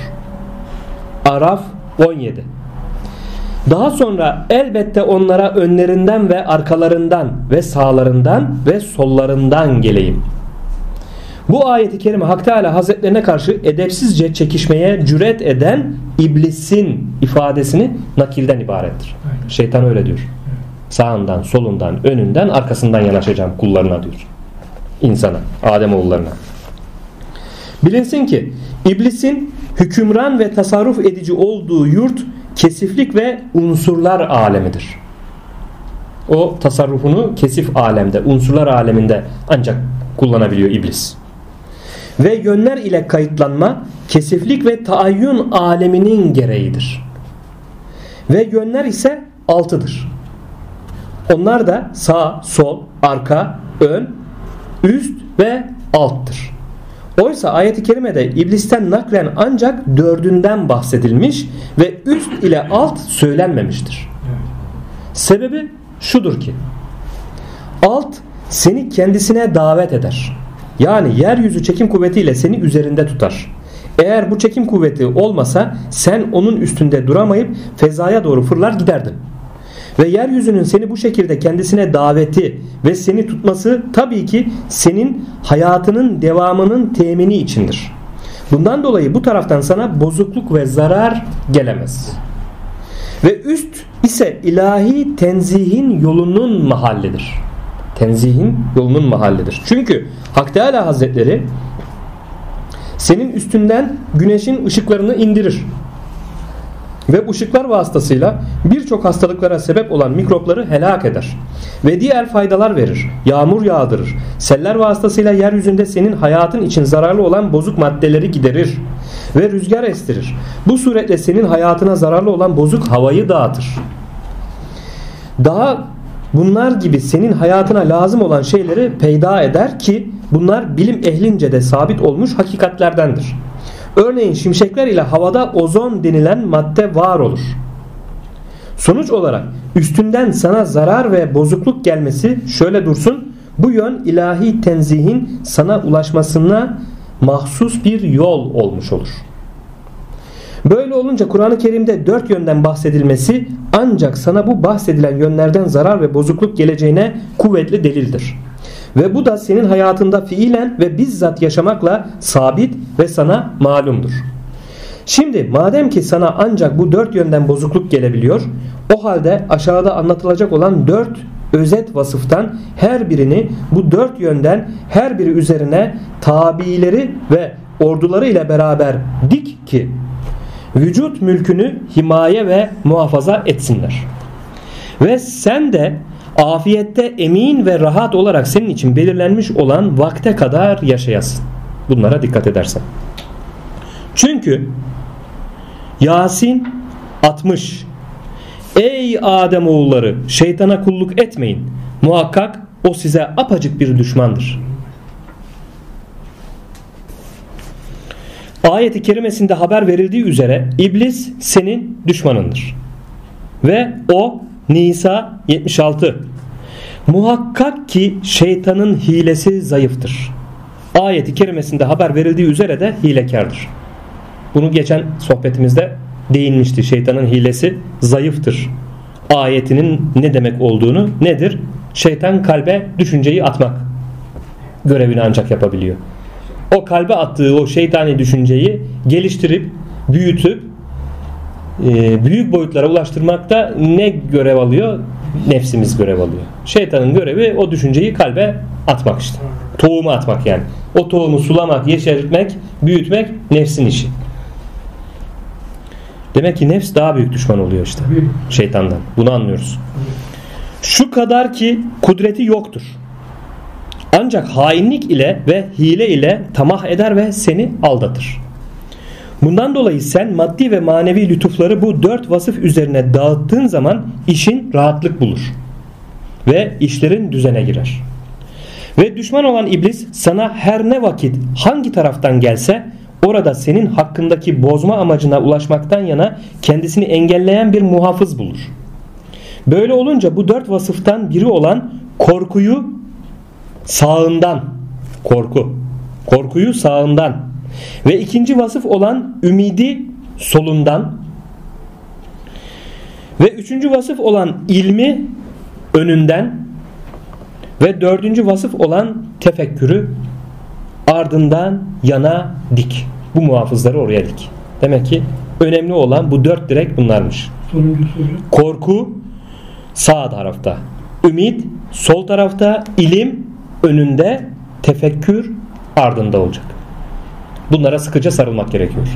Araf on yedi. Daha sonra elbette onlara önlerinden ve arkalarından ve sağlarından ve sollarından geleyim. Bu ayeti kerime Hak Teala Hazretlerine karşı edepsizce çekişmeye cüret eden iblisin ifadesini nakilden ibarettir. Aynen. Şeytan öyle diyor. Evet. Sağından, solundan, önünden, arkasından yanaşacağım kullarına diyor. İnsana, Ademoğullarına. Bilinsin ki iblisin hükümran ve tasarruf edici olduğu yurt kesiflik ve unsurlar alemidir. O tasarrufunu kesif alemde, unsurlar aleminde ancak kullanabiliyor iblis. Ve yönler ile kayıtlanma kesiflik ve taayyün aleminin gereğidir. Ve yönler ise altıdır. Onlar da sağ, sol, arka, ön, üst ve alttır. Oysa ayet-i kerimede iblisten naklen ancak dördünden bahsedilmiş ve üst ile alt söylenmemiştir. Sebebi şudur ki alt seni kendisine davet eder. Yani yeryüzü çekim kuvvetiyle seni üzerinde tutar. Eğer bu çekim kuvveti olmasa sen onun üstünde duramayıp fezaya doğru fırlar giderdin. Ve yeryüzünün seni bu şekilde kendisine daveti ve seni tutması tabii ki senin hayatının devamının temini içindir. Bundan dolayı bu taraftan sana bozukluk ve zarar gelemez. Ve üst ise ilahi tenzihin yolunun mahallidir. Tenzihin yolunun mahallidir. Çünkü Hak Teala Hazretleri senin üstünden güneşin ışıklarını indirir. Ve bu ışıklar vasıtasıyla birçok hastalıklara sebep olan mikropları helak eder. Ve diğer faydalar verir. Yağmur yağdırır. Seller vasıtasıyla yeryüzünde senin hayatın için zararlı olan bozuk maddeleri giderir. Ve rüzgar estirir. Bu suretle senin hayatına zararlı olan bozuk havayı dağıtır. Daha bunlar gibi senin hayatına lazım olan şeyleri peyda eder ki bunlar bilim ehlince de sabit olmuş hakikatlerdendir. Örneğin şimşekler ile havada ozon denilen madde var olur. Sonuç olarak üstünden sana zarar ve bozukluk gelmesi şöyle dursun, bu yön ilahi tenzihin sana ulaşmasına mahsus bir yol olmuş olur. Böyle olunca Kur'an-ı Kerim'de dört yönden bahsedilmesi ancak sana bu bahsedilen yönlerden zarar ve bozukluk geleceğine kuvvetli delildir. Ve bu da senin hayatında fiilen ve bizzat yaşamakla sabit ve sana malumdur. Şimdi madem ki sana ancak bu dört yönden bozukluk gelebiliyor, o halde aşağıda anlatılacak olan dört özet vasıftan her birini bu dört yönden her biri üzerine tabiileri ve orduları ile beraber dik ki vücut mülkünü himaye ve muhafaza etsinler. Ve sen de afiyette emin ve rahat olarak senin için belirlenmiş olan vakte kadar yaşayasın. Bunlara dikkat edersen. Çünkü Yasin altmış Ey Ademoğulları şeytana kulluk etmeyin. Muhakkak o size apacık bir düşmandır. Ayet-i kerimesinde haber verildiği üzere iblis senin düşmanındır. Ve o Nisa yetmiş altı muhakkak ki şeytanın hilesi zayıftır. Ayet-i kerimesinde haber verildiği üzere de hilekardır. Bunu geçen sohbetimizde değinmişti. Şeytanın hilesi zayıftır. Ayetinin ne demek olduğunu, nedir? Şeytan kalbe düşünceyi atmak görevini ancak yapabiliyor. O kalbe attığı o şeytani düşünceyi geliştirip, büyütüp e, büyük boyutlara ulaştırmakta ne görev alıyor? Nefsimiz görev alıyor. Şeytanın görevi o düşünceyi kalbe atmak işte. Tohumu atmak yani. O tohumu sulamak, yeşertmek, büyütmek nefsin işi. Demek ki nefs daha büyük düşman oluyor işte şeytandan. Bunu anlıyoruz. Şu kadar ki kudreti yoktur. Ancak hainlik ile ve hile ile tamah eder ve seni aldatır. Bundan dolayı sen maddi ve manevi lütufları bu dört vasıf üzerine dağıttığın zaman işin rahatlık bulur. Ve işlerin düzene girer. Ve düşman olan iblis sana her ne vakit hangi taraftan gelse orada senin hakkındaki bozma amacına ulaşmaktan yana kendisini engelleyen bir muhafız bulur. Böyle olunca bu dört vasıftan biri olan korkuyu sağından, korku, korkuyu sağından ve ikinci vasıf olan ümidi solundan ve üçüncü vasıf olan ilmi önünden ve dördüncü vasıf olan tefekkürü ardından yana dik. Bu muhafızları oraya dik. Demek ki önemli olan bu dört direk bunlarmış. Korku sağ tarafta, ümit sol tarafta, ilim önünde, tefekkür ardında olacak. Bunlara sıkıca sarılmak gerekiyor.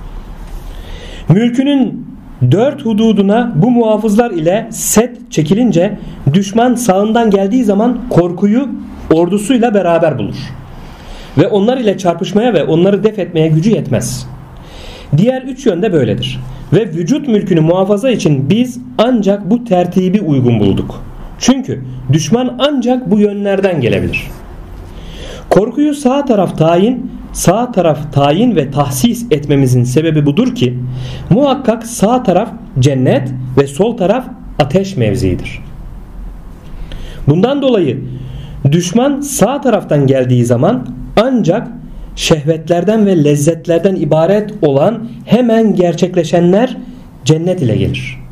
Mülkünün dört hududuna bu muhafızlar ile set çekilince düşman sağından geldiği zaman korkuyu ordusuyla beraber bulur. Ve onlar ile çarpışmaya ve onları def etmeye gücü yetmez. Diğer üç yönde böyledir. Ve vücut mülkünü muhafaza için biz ancak bu tertibi uygun bulduk. Çünkü düşman ancak bu yönlerden gelebilir. Korkuyu sağ taraf tayin, sağ taraf tayin ve tahsis etmemizin sebebi budur ki muhakkak sağ taraf cennet ve sol taraf ateş mevziidir. Bundan dolayı düşman sağ taraftan geldiği zaman ancak şehvetlerden ve lezzetlerden ibaret olan hemen gerçekleşenler cennet ile gelir.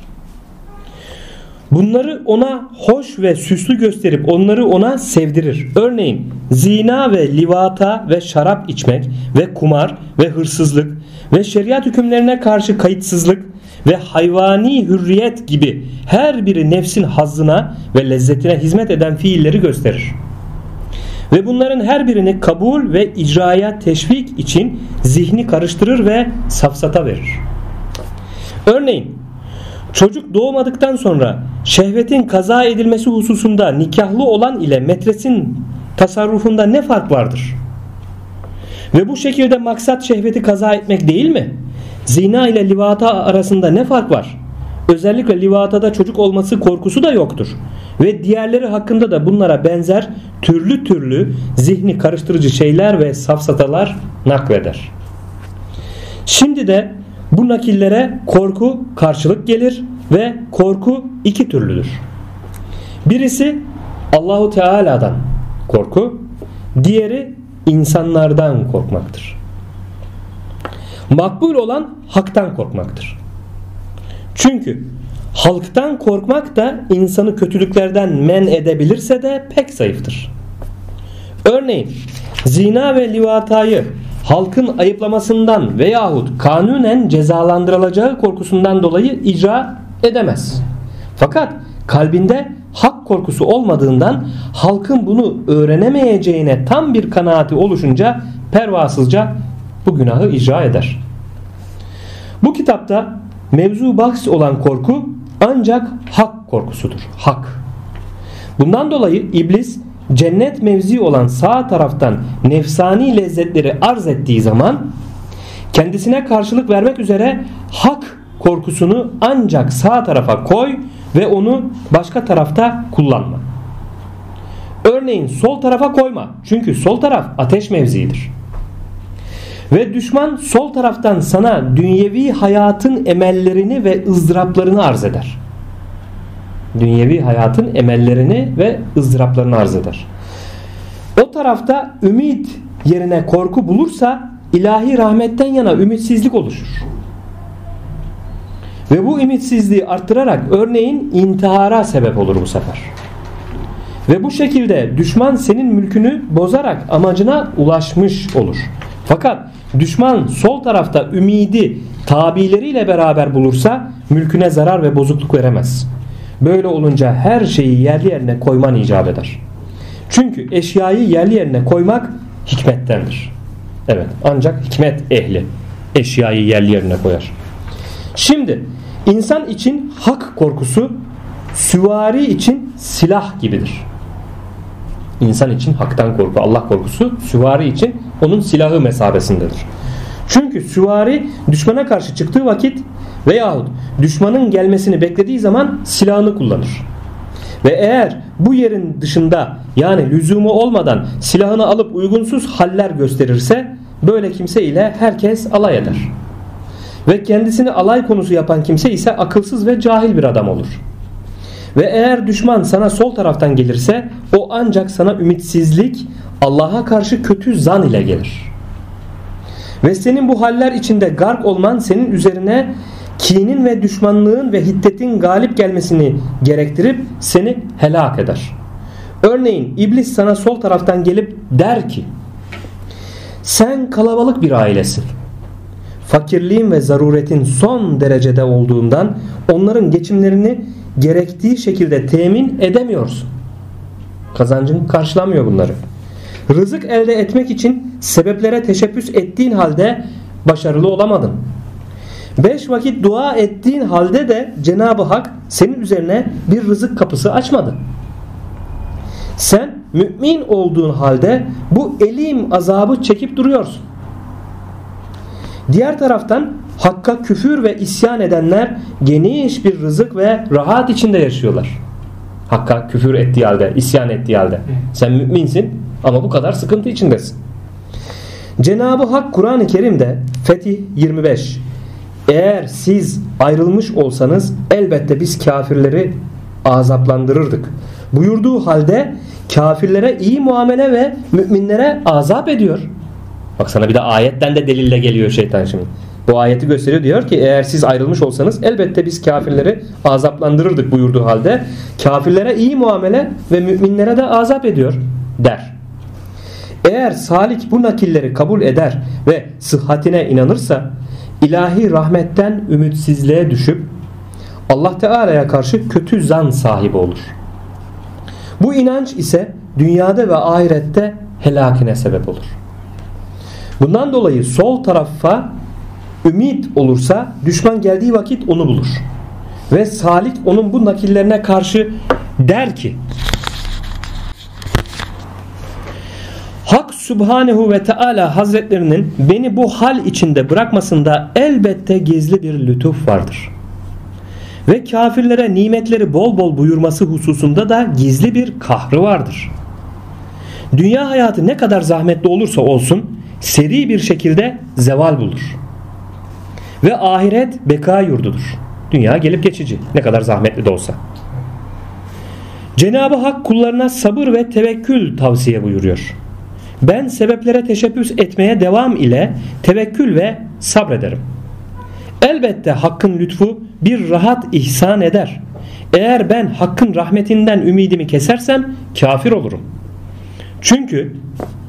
Bunları ona hoş ve süslü gösterip onları ona sevdirir. Örneğin zina ve livata ve şarap içmek ve kumar ve hırsızlık ve şeriat hükümlerine karşı kayıtsızlık ve hayvani hürriyet gibi her biri nefsin hazzına ve lezzetine hizmet eden fiilleri gösterir. Ve bunların her birini kabul ve icraya teşvik için zihni karıştırır ve safsata verir. Örneğin çocuk doğmadıktan sonra şehvetin kaza edilmesi hususunda nikahlı olan ile metresin tasarrufunda ne fark vardır? Ve bu şekilde maksat şehveti kaza etmek değil mi? Zina ile livata arasında ne fark var? Özellikle livatada çocuk olması korkusu da yoktur. Ve diğerleri hakkında da bunlara benzer türlü türlü zihni karıştırıcı şeyler ve safsatalar nakleder. Şimdi de bu nakillere korku karşılık gelir ve korku iki türlüdür. Birisi Allahu Teala'dan korku, diğeri insanlardan korkmaktır. Makbul olan haktan korkmaktır. Çünkü halktan korkmak da insanı kötülüklerden men edebilirse de pek zayıftır. Örneğin zina ve livatayı halkın ayıplamasından veyahut kanunen cezalandırılacağı korkusundan dolayı icra edemez. Fakat kalbinde hak korkusu olmadığından halkın bunu öğrenemeyeceğine tam bir kanaati oluşunca pervasızca bu günahı icra eder. Bu kitapta mevzu bahs olan korku ancak hak korkusudur. Hak. Bundan dolayı iblis cennet mevzi olan sağ taraftan nefsani lezzetleri arz ettiği zaman kendisine karşılık vermek üzere hak korkusunu ancak sağ tarafa koy ve onu başka tarafta kullanma. Örneğin sol tarafa koyma. Çünkü sol taraf ateş mevziidir. Ve düşman sol taraftan sana dünyevi hayatın emellerini ve ızdıraplarını arz eder. Dünyevi hayatın emellerini ve ızdıraplarını arz eder. O tarafta ümit yerine korku bulursa ilahi rahmetten yana ümitsizlik oluşur. Ve bu ümitsizliği arttırarak örneğin intihara sebep olur bu sefer. Ve bu şekilde düşman senin mülkünü bozarak amacına ulaşmış olur. Fakat düşman sol tarafta ümidi tabileriyle beraber bulursa mülküne zarar ve bozukluk veremez. Böyle olunca her şeyi yerli yerine koyman icap eder. Çünkü eşyayı yerli yerine koymak hikmettendir. Evet, ancak hikmet ehli eşyayı yerli yerine koyar. Şimdi insan için hak korkusu süvari için silah gibidir. İnsan için haktan korku, Allah korkusu süvari için onun silahı mesabesindedir. Çünkü süvari düşmana karşı çıktığı vakit veyahut düşmanın gelmesini beklediği zaman silahını kullanır. Ve eğer bu yerin dışında, yani lüzumu olmadan silahını alıp uygunsuz haller gösterirse böyle kimse ile herkes alay eder. Ve kendisini alay konusu yapan kimse ise akılsız ve cahil bir adam olur. Ve eğer düşman sana sol taraftan gelirse o ancak sana ümitsizlik, Allah'a karşı kötü zan ile gelir. Ve senin bu haller içinde gark olman senin üzerine kinin ve düşmanlığın ve hiddetin galip gelmesini gerektirip seni helak eder. Örneğin iblis sana sol taraftan gelip der ki: sen kalabalık bir ailesin. Fakirliğin ve zaruretin son derecede olduğundan onların geçimlerini gerektiği şekilde temin edemiyorsun. Kazancın karşılamıyor bunları. Rızık elde etmek için sebeplere teşebbüs ettiğin halde başarılı olamadın. Beş vakit dua ettiğin halde de Cenab-ı Hak senin üzerine bir rızık kapısı açmadı. Sen mümin olduğun halde bu elim azabı çekip duruyorsun. Diğer taraftan Hakk'a küfür ve isyan edenler geniş bir rızık ve rahat içinde yaşıyorlar. Hakk'a küfür ettiği halde, isyan ettiği halde. Sen müminsin ama bu kadar sıkıntı içindesin. Cenab-ı Hak Kur'an-ı Kerim'de Fetih yirmi beş, eğer siz ayrılmış olsanız elbette biz kafirleri azaplandırırdık buyurduğu halde kafirlere iyi muamele ve müminlere azap ediyor. Bak sana bir de ayetten de delille geliyor şeytan şimdi. Bu ayeti gösteriyor, diyor ki eğer siz ayrılmış olsanız elbette biz kafirleri azaplandırırdık buyurduğu halde kafirlere iyi muamele ve müminlere de azap ediyor der. Eğer salik bu nakilleri kabul eder ve sıhhatine inanırsa ilahi rahmetten ümitsizliğe düşüp Allah Teala'ya karşı kötü zan sahibi olur. Bu inanç ise dünyada ve ahirette helakine sebep olur. Bundan dolayı sol tarafa ümit olursa düşman geldiği vakit onu bulur. Ve salik onun bu nakillerine karşı der ki: Hak Subhanehu ve Teala Hazretlerinin beni bu hal içinde bırakmasında elbette gizli bir lütuf vardır. Ve kafirlere nimetleri bol bol buyurması hususunda da gizli bir kahrı vardır. Dünya hayatı ne kadar zahmetli olursa olsun seri bir şekilde zeval bulur. Ve ahiret beka yurdudur. Dünya gelip geçici, ne kadar zahmetli de olsa. Cenab-ı Hak kullarına sabır ve tevekkül tavsiye buyuruyor. Ben sebeplere teşebbüs etmeye devam ile tevekkül ve sabrederim. Elbette Hakk'ın lütfu bir rahat ihsan eder. Eğer ben Hakk'ın rahmetinden ümidimi kesersem kafir olurum. Çünkü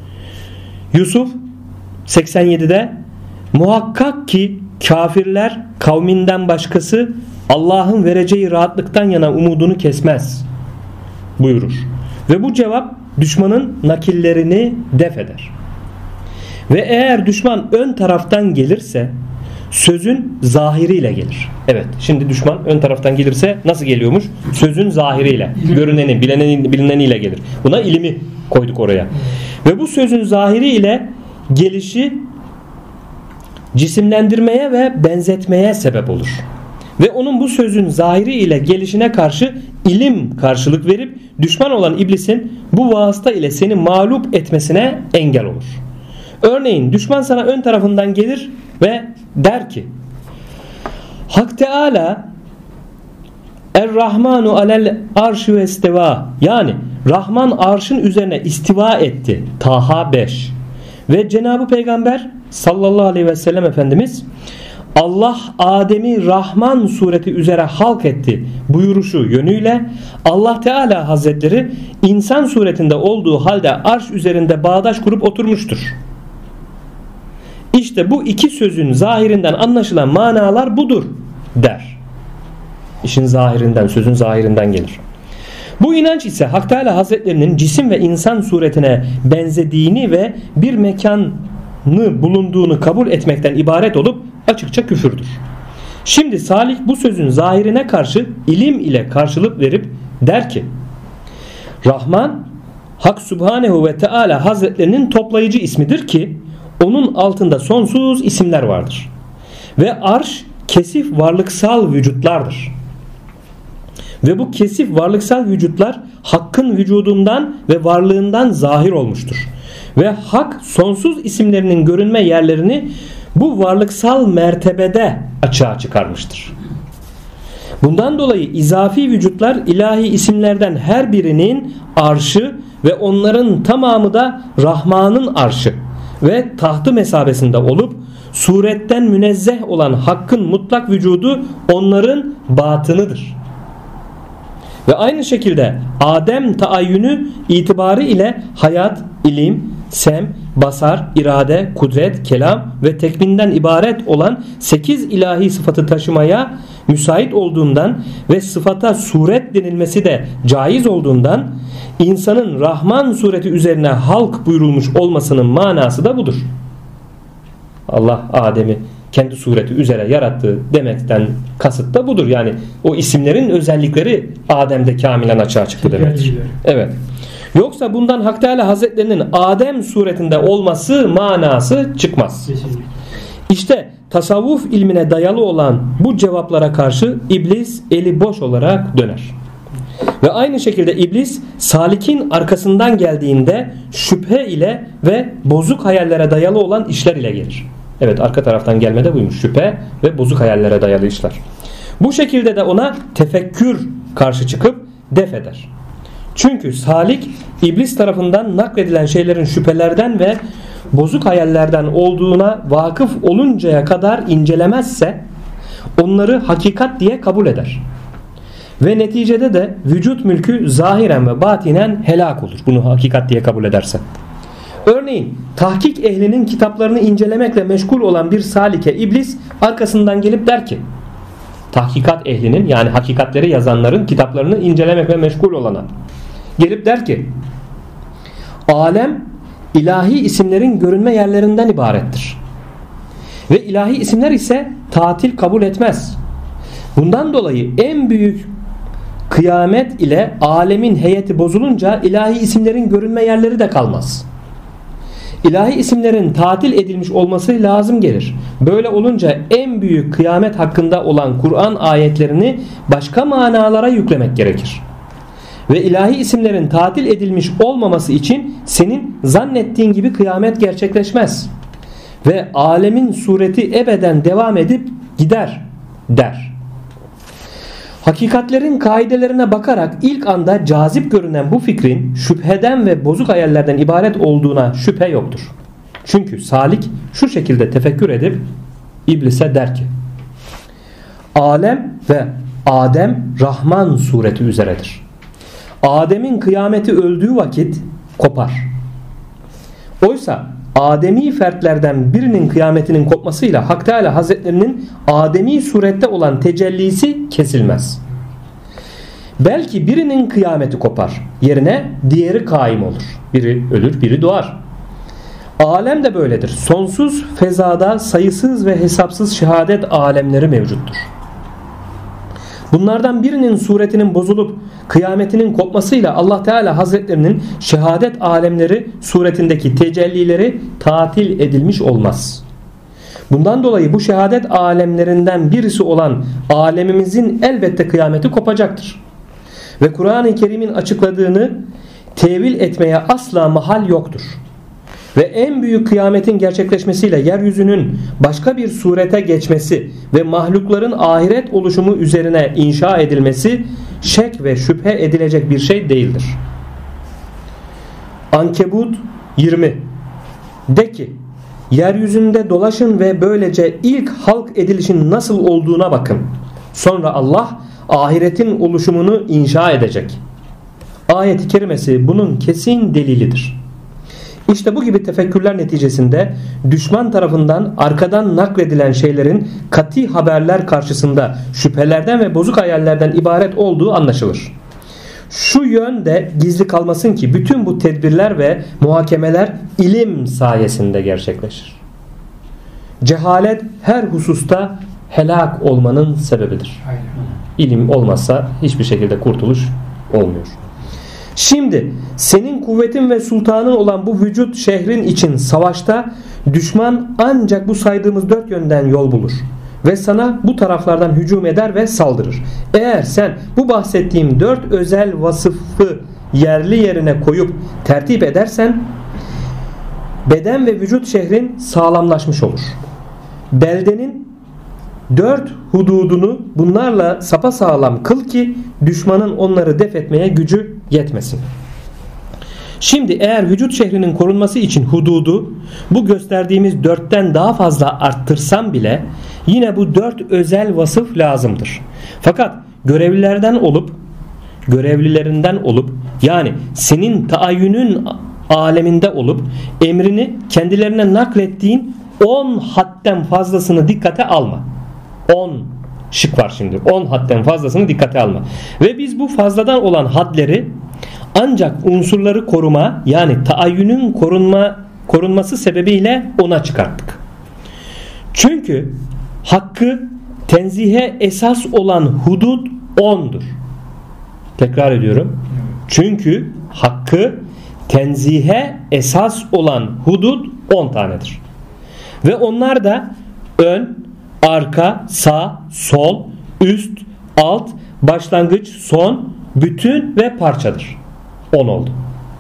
Yusuf seksen yedide muhakkak ki kafirler kavminden başkası Allah'ın vereceği rahatlıktan yana umudunu kesmez buyurur. Ve bu cevap düşmanın nakillerini def eder. Ve eğer düşman ön taraftan gelirse sözün zahiriyle gelir. Evet, şimdi düşman ön taraftan gelirse nasıl geliyormuş? Sözün zahiriyle, görüneni, bilineni, bilineniyle gelir. Buna ilimi koyduk oraya. Ve bu sözün zahiriyle gelişi cisimlendirmeye ve benzetmeye sebep olur. Ve onun bu sözün zahiri ile gelişine karşı ilim karşılık verip düşman olan iblisin bu vasıta ile seni mağlup etmesine engel olur. Örneğin düşman sana ön tarafından gelir ve der ki: Hak Teala Er-Rahmanu alel arşi ve istiva, yani Rahman arşın üzerine istiva etti. Taha beş. Ve Cenab-ı Peygamber sallallahu aleyhi ve sellem Efendimiz Allah Adem'i Rahman sureti üzere halk etti buyuruşu yönüyle Allah Teala Hazretleri insan suretinde olduğu halde arş üzerinde bağdaş kurup oturmuştur. İşte bu iki sözün zahirinden anlaşılan manalar budur der. İşin zahirinden, sözün zahirinden gelir. Bu inanç ise Hak Teala Hazretlerinin cisim ve insan suretine benzediğini ve bir mekanı bulunduğunu kabul etmekten ibaret olup açıkça küfürdür. Şimdi Salih bu sözün zahirine karşı ilim ile karşılık verip der ki, Rahman Hak Subhanehu ve Teala Hazretlerinin toplayıcı ismidir ki onun altında sonsuz isimler vardır. Ve arş kesif varlıksal vücutlardır. Ve bu kesif varlıksal vücutlar Hakk'ın vücudundan ve varlığından zahir olmuştur. Ve Hak sonsuz isimlerinin görünme yerlerini bu varlıksal mertebede açığa çıkarmıştır. Bundan dolayı izafi vücutlar ilahi isimlerden her birinin arşı ve onların tamamı da Rahman'ın arşı ve tahtı mesabesinde olup suretten münezzeh olan Hakk'ın mutlak vücudu onların batınıdır. Ve aynı şekilde Adem taayyünü itibarı ile hayat, ilim, sem, basar, irade, kudret, kelam ve tekvinden ibaret olan sekiz ilahi sıfatı taşımaya müsait olduğundan ve sıfata suret denilmesi de caiz olduğundan insanın Rahman sureti üzerine halk buyurulmuş olmasının manası da budur. Allah Adem'i kendi sureti üzere yarattı demekten kasıt da budur. Yani o isimlerin özellikleri Adem'de kamilen açığa çıktı demektir. Evet. Yoksa bundan Hak Teala Hazretlerinin Adem suretinde olması manası çıkmaz. İşte tasavvuf ilmine dayalı olan bu cevaplara karşı iblis eli boş olarak döner. Ve aynı şekilde iblis salikin arkasından geldiğinde şüphe ile ve bozuk hayallere dayalı olan işler ile gelir. Evet, arka taraftan gelmede buymuş, şüphe ve bozuk hayallere dayalı işler. Bu şekilde de ona tefekkür karşı çıkıp def eder. Çünkü salik iblis tarafından nakledilen şeylerin şüphelerden ve bozuk hayallerden olduğuna vakıf oluncaya kadar incelemezse onları hakikat diye kabul eder. Ve neticede de vücut mülkü zahiren ve batinen helak olur bunu hakikat diye kabul ederse. Örneğin tahkik ehlinin kitaplarını incelemekle meşgul olan bir salike iblis arkasından gelip der ki, tahkikat ehlinin yani hakikatleri yazanların kitaplarını incelemekle meşgul olana gelip der ki, alem ilahi isimlerin görünme yerlerinden ibarettir. Ve ilahi isimler ise tatil kabul etmez. Bundan dolayı en büyük kıyamet ile alemin heyeti bozulunca ilahi isimlerin görünme yerleri de kalmaz. İlahi isimlerin tatil edilmiş olması lazım gelir. Böyle olunca en büyük kıyamet hakkında olan Kur'an ayetlerini başka manalara yüklemek gerekir. Ve ilahi isimlerin tatil edilmiş olmaması için senin zannettiğin gibi kıyamet gerçekleşmez. Ve alemin sureti ebeden devam edip gider der. Hakikatlerin kaidelerine bakarak ilk anda cazip görünen bu fikrin şüpheden ve bozuk hayallerden ibaret olduğuna şüphe yoktur. Çünkü salik şu şekilde tefekkür edip iblise der ki, alem ve Adem Rahman sureti üzeredir. Adem'in kıyameti öldüğü vakit kopar. Oysa Ademi fertlerden birinin kıyametinin kopmasıyla Hak Teala Hazretlerinin Ademi surette olan tecellisi kesilmez. Belki birinin kıyameti kopar. Yerine diğeri kaim olur. Biri ölür, biri doğar. Alem de böyledir. Sonsuz fezada sayısız ve hesapsız şehadet alemleri mevcuttur. Bunlardan birinin suretinin bozulup kıyametinin kopmasıyla Allah Teala Hazretlerinin şehadet alemleri suretindeki tecellileri tatil edilmiş olmaz. Bundan dolayı bu şehadet alemlerinden birisi olan alemimizin elbette kıyameti kopacaktır. Ve Kur'an-ı Kerim'in açıkladığını tevil etmeye asla mahal yoktur. Ve en büyük kıyametin gerçekleşmesiyle yeryüzünün başka bir surete geçmesi ve mahlukların ahiret oluşumu üzerine inşa edilmesi şek ve şüphe edilecek bir şey değildir. Ankebut yirmi. De ki, yeryüzünde dolaşın ve böylece ilk halk edilişin nasıl olduğuna bakın. Sonra Allah ahiretin oluşumunu inşa edecek. Ayet-i kerimesi bunun kesin delilidir. İşte bu gibi tefekkürler neticesinde düşman tarafından arkadan nakledilen şeylerin kati haberler karşısında şüphelerden ve bozuk hayallerden ibaret olduğu anlaşılır. Şu yönde gizli kalmasın ki bütün bu tedbirler ve muhakemeler ilim sayesinde gerçekleşir. Cehalet her hususta helak olmanın sebebidir. Aynen. İlim olmazsa hiçbir şekilde kurtuluş olmuyor. Şimdi senin kuvvetin ve sultanın olan bu vücut şehrin için savaşta düşman ancak bu saydığımız dört yönden yol bulur ve sana bu taraflardan hücum eder ve saldırır. Eğer sen bu bahsettiğim dört özel vasıfı yerli yerine koyup tertip edersen beden ve vücut şehrin sağlamlaşmış olur. Beldenin dört hududunu bunlarla sapasağlam kıl ki düşmanın onları def etmeye gücü yetmesin. Şimdi eğer vücut şehrinin korunması için hududu bu gösterdiğimiz dörtten daha fazla arttırsam bile yine bu dört özel vasıf lazımdır. Fakat görevlilerden olup görevlilerinden olup yani senin taayyünün aleminde olup emrini kendilerine naklettiğin on hadden fazlasını dikkate alma. on şık var şimdi. on hadden fazlasını dikkate alma. Ve biz bu fazladan olan hadleri ancak unsurları koruma yani taayyünün korunma, korunması sebebiyle ona çıkarttık. Çünkü hakkı tenzihe esas olan hudud ondur. Tekrar ediyorum. Çünkü hakkı tenzihe esas olan hudud on tanedir. Ve onlar da ön, arka, sağ, sol, üst, alt, başlangıç, son, bütün ve parçadır. on oldu.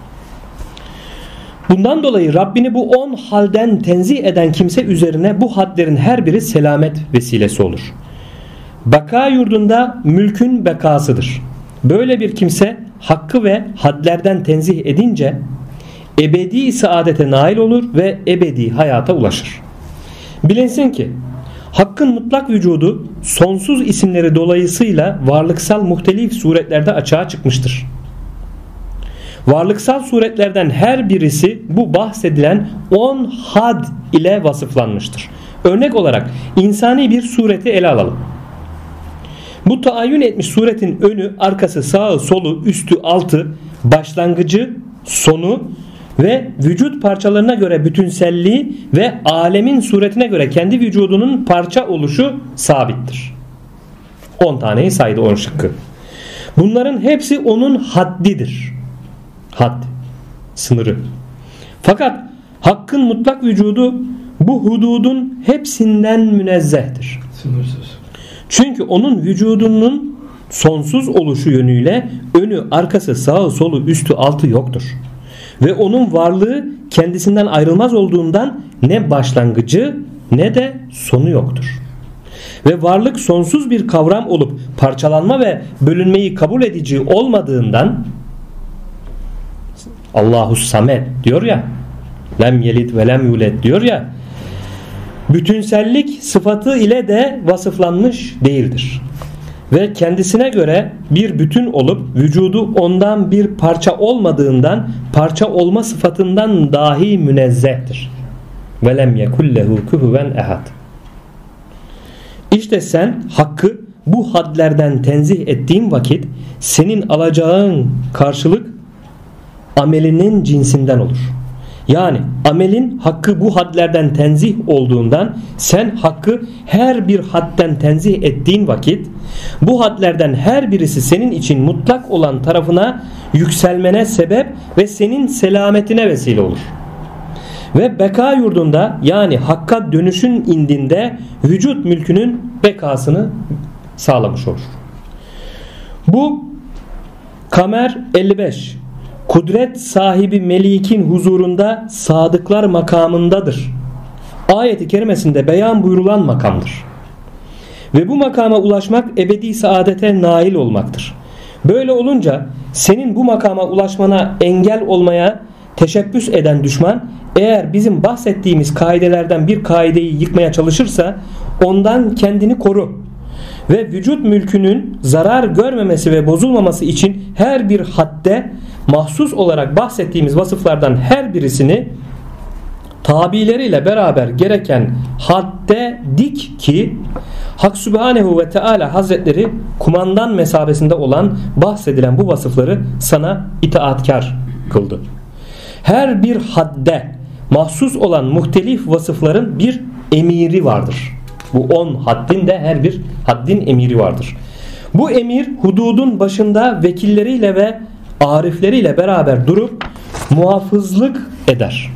Bundan dolayı Rabbini bu on halden tenzih eden kimse üzerine bu hadlerin her biri selamet vesilesi olur. Beka yurdunda mülkün bekasıdır. Böyle bir kimse hakkı ve hadlerden tenzih edince ebedi saadete nail olur ve ebedi hayata ulaşır. Bilinsin ki hakkın mutlak vücudu sonsuz isimleri dolayısıyla varlıksal muhtelif suretlerde açığa çıkmıştır. Varlıksal suretlerden her birisi bu bahsedilen on had ile vasıflanmıştır. Örnek olarak insani bir sureti ele alalım. Bu taayyün etmiş suretin önü, arkası, sağı, solu, üstü, altı, başlangıcı, sonu ve vücut parçalarına göre bütünselliği ve alemin suretine göre kendi vücudunun parça oluşu sabittir. on taneyi saydı, on şıkkı. Bunların hepsi onun haddidir. Had, sınırı. Fakat hakkın mutlak vücudu bu hududun hepsinden münezzehtir. Sınırsız. Çünkü onun vücudunun sonsuz oluşu yönüyle önü, arkası, sağı, solu, üstü, altı yoktur. Ve onun varlığı kendisinden ayrılmaz olduğundan ne başlangıcı ne de sonu yoktur. Ve varlık sonsuz bir kavram olup parçalanma ve bölünmeyi kabul edici olmadığından Allahu Samed diyor ya, lem yelid ve lem yuled diyor ya, bütünsellik sıfatı ile de vasıflanmış değildir. Ve kendisine göre bir bütün olup vücudu ondan bir parça olmadığından parça olma sıfatından dahi münezzehtir. Ve lem yekullehu kuhuven ehad. İşte sen hakkı bu hadlerden tenzih ettiğin vakit senin alacağın karşılık amelinin cinsinden olur. Yani amelin hakkı bu hadlerden tenzih olduğundan sen hakkı her bir hadden tenzih ettiğin vakit bu hadlerden her birisi senin için mutlak olan tarafına yükselmene sebep ve senin selametine vesile olur. Ve beka yurdunda yani hakka dönüşün indinde vücut mülkünün bekasını sağlamış olur. Bu Kamer elli beş kudret sahibi melikin huzurunda sadıklar makamındadır. Ayet-i kerimesinde beyan buyurulan makamdır. Ve bu makama ulaşmak ebedi saadete nail olmaktır. Böyle olunca senin bu makama ulaşmana engel olmaya teşebbüs eden düşman eğer bizim bahsettiğimiz kaidelerden bir kaideyi yıkmaya çalışırsa ondan kendini koru. Ve vücut mülkünün zarar görmemesi ve bozulmaması için her bir hadde mahsus olarak bahsettiğimiz vasıflardan her birisini tabileriyle beraber gereken hadde dik ki Hak Sübhanehu ve Teala Hazretleri kumandan mesabesinde olan bahsedilen bu vasıfları sana itaatkar kıldı. Her bir hadde mahsus olan muhtelif vasıfların bir emiri vardır. Bu on haddin de her bir haddin emiri vardır. Bu emir hududun başında vekilleriyle ve arifleriyle beraber durup muhafızlık eder.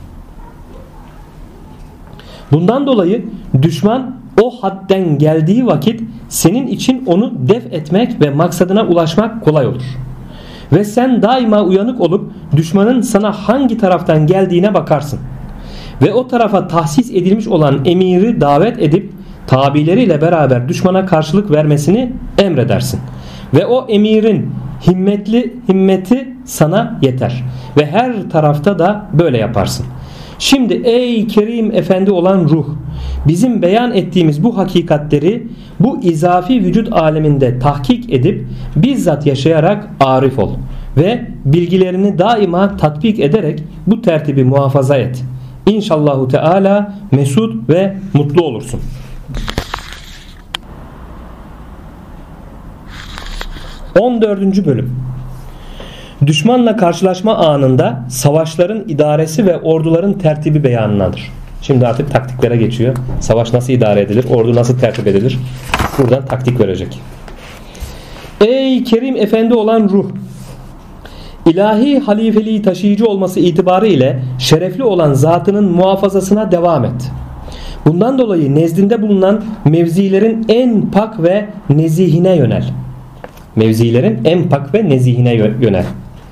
Bundan dolayı düşman o hadden geldiği vakit senin için onu def etmek ve maksadına ulaşmak kolay olur. Ve sen daima uyanık olup düşmanın sana hangi taraftan geldiğine bakarsın. Ve o tarafa tahsis edilmiş olan emiri davet edip tabileriyle beraber düşmana karşılık vermesini emredersin. Ve o emirin himmetli himmeti sana yeter. Ve her tarafta da böyle yaparsın. Şimdi ey Kerim Efendi olan ruh, bizim beyan ettiğimiz bu hakikatleri bu izafi vücut aleminde tahkik edip bizzat yaşayarak arif ol. Ve bilgilerini daima tatbik ederek bu tertibi muhafaza et. İnşallahu Teala mesut ve mutlu olursun. on dördüncü bölüm. Düşmanla karşılaşma anında savaşların idaresi ve orduların tertibi beyanınadır. Şimdi artık taktiklere geçiyor. Savaş nasıl idare edilir? Ordu nasıl tertip edilir? Buradan taktik verecek. Ey Kerim Efendi olan ruh! İlahi halifeliği taşıyıcı olması itibarıyla şerefli olan zatının muhafazasına devam et. Bundan dolayı nezdinde bulunan mevzilerin en pak ve nezihine yönel. Mevzilerin en pak ve nezihine yönel.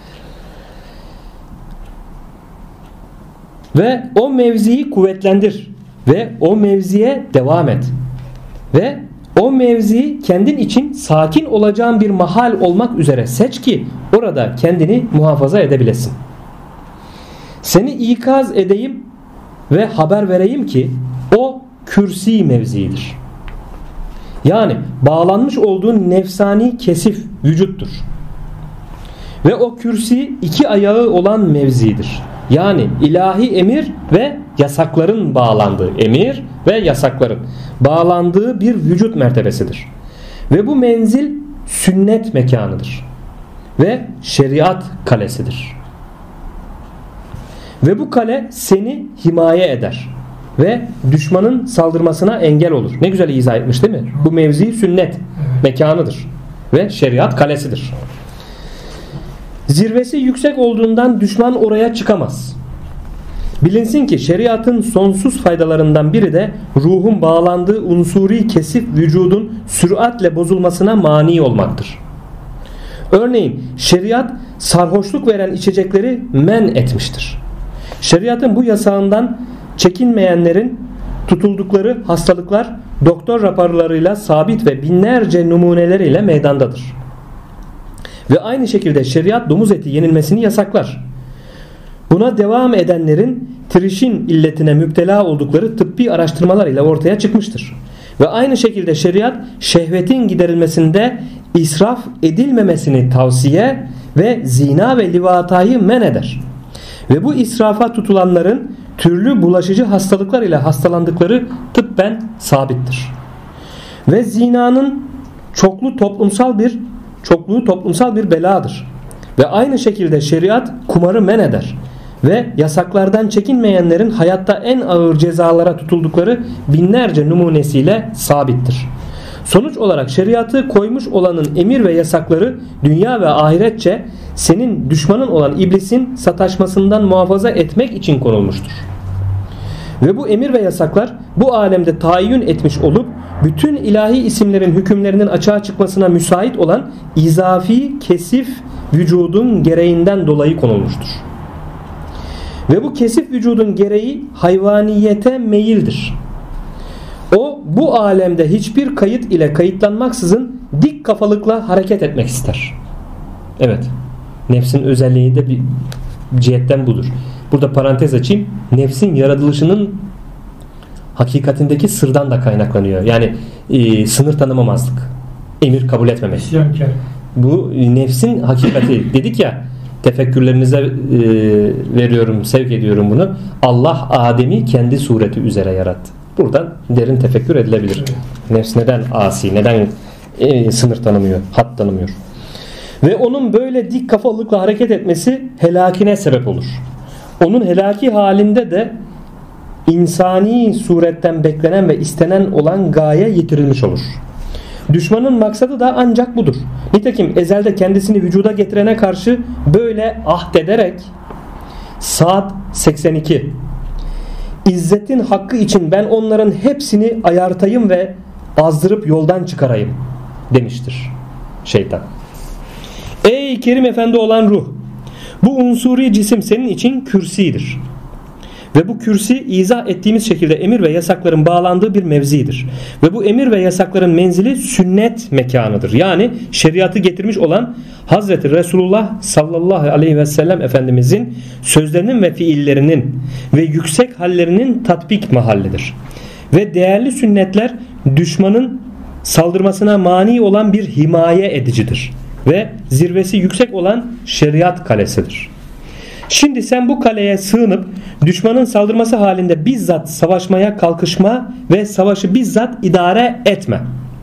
Ve o mevziyi kuvvetlendir. Ve o mevziye devam et. Ve o mevziyi kendin için sakin olacağın bir mahal olmak üzere seç ki orada kendini muhafaza edebilesin. Seni ikaz edeyim ve haber vereyim ki o kürsi mevziidir. Yani bağlanmış olduğun nefsani kesif vücuttur. Ve o kürsi iki ayağı olan mevzidir. Yani ilahi emir ve yasakların bağlandığı, emir ve yasakların bağlandığı bir vücut mertebesidir. Ve bu menzil sünnet mekanıdır. Ve şeriat kalesidir. Ve bu kale seni himaye eder. Ve düşmanın saldırmasına engel olur. Ne güzel izah etmiş değil mi? Bu mevzi sünnet mekanıdır. Ve şeriat kalesidir. Zirvesi yüksek olduğundan düşman oraya çıkamaz. Bilinsin ki şeriatın sonsuz faydalarından biri de ruhun bağlandığı unsuri kesif vücudun süratle bozulmasına mani olmaktır. Örneğin şeriat sarhoşluk veren içecekleri men etmiştir. Şeriatın bu yasağından çekinmeyenlerin tutuldukları hastalıklar doktor raporlarıyla sabit ve binlerce numuneleriyle meydandadır. Ve aynı şekilde şeriat domuz eti yenilmesini yasaklar. Buna devam edenlerin trişin illetine müptela oldukları tıbbi araştırmalar ile ortaya çıkmıştır. Ve aynı şekilde şeriat şehvetin giderilmesinde israf edilmemesini tavsiye ve zina ve livatayı men eder. Ve bu israfa tutulanların türlü bulaşıcı hastalıklar ile hastalandıkları tıbben sabittir. Ve zinanın çoklu toplumsal bir çokluğu toplumsal bir beladır. Ve aynı şekilde şeriat kumarı men eder. Ve yasaklardan çekinmeyenlerin hayatta en ağır cezalara tutuldukları binlerce numunesiyle sabittir. Sonuç olarak şeriatı koymuş olanın emir ve yasakları dünya ve ahiretçe senin düşmanın olan iblisin sataşmasından muhafaza etmek için konulmuştur. Ve bu emir ve yasaklar bu alemde tayin etmiş olup bütün ilahi isimlerin hükümlerinin açığa çıkmasına müsait olan izafi kesif vücudun gereğinden dolayı konulmuştur. Ve bu kesif vücudun gereği hayvaniyete meyildir. O bu alemde hiçbir kayıt ile kayıtlanmaksızın dik kafalıkla hareket etmek ister. Evet. Nefsin özelliği de bir cihetten budur. Burada parantez açayım. Nefsin yaratılışının hakikatindeki sırdan da kaynaklanıyor. Yani e, sınır tanımamazlık. Emir kabul etmemek. İsyankar. Bu nefsin hakikati. Dedik ya tefekkürlerinize e, veriyorum, sevk ediyorum bunu. Allah Adem'i kendi sureti üzere yarattı. Buradan derin tefekkür edilebilir. Nefs neden asi, neden e, sınır tanımıyor, hat tanımıyor. Ve onun böyle dik kafalıkla hareket etmesi helakine sebep olur. Onun helaki halinde de insani suretten beklenen ve istenen olan gaye yitirilmiş olur. Düşmanın maksadı da ancak budur. Nitekim ezelde kendisini vücuda getirene karşı böyle ahdederek Saat seksen iki İzzetin hakkı için ben onların hepsini ayartayım ve azdırıp yoldan çıkarayım demiştir şeytan. Ey Kerim Efendi olan ruh, bu unsuri cisim senin için kürsidir. Ve bu kürsi izah ettiğimiz şekilde emir ve yasakların bağlandığı bir mevzidir. Ve bu emir ve yasakların menzili sünnet mekanıdır. Yani şeriatı getirmiş olan Hazreti Resulullah sallallahu aleyhi ve sellem Efendimizin sözlerinin ve fiillerinin ve yüksek hallerinin tatbik mahallidir. Ve değerli sünnetler düşmanın saldırmasına mani olan bir himaye edicidir. Ve zirvesi yüksek olan şeriat kalesidir. Şimdi sen bu kaleye sığınıp düşmanın saldırması halinde bizzat savaşmaya kalkışma ve savaşı bizzat idare etme.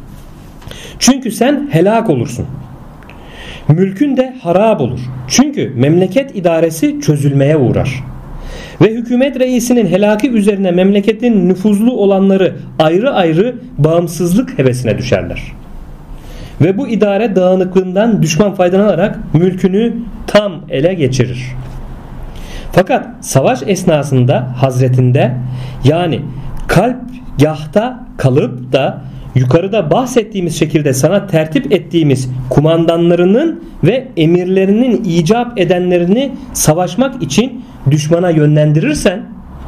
Çünkü sen helak olursun. Mülkün de harap olur. Çünkü memleket idaresi çözülmeye uğrar. Ve hükümet reisinin helaki üzerine memleketin nüfuzlu olanları ayrı ayrı bağımsızlık hevesine düşerler. Ve bu idare dağınıklığından düşman faydalanarak mülkünü tam ele geçirir. Fakat savaş esnasında hazretinde yani kalpgahta kalıp da yukarıda bahsettiğimiz şekilde sana tertip ettiğimiz kumandanlarının ve emirlerinin icap edenlerini savaşmak için düşmana yönlendirirsen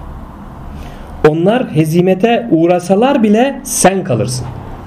onlar hezimete uğrasalar bile sen kalırsın.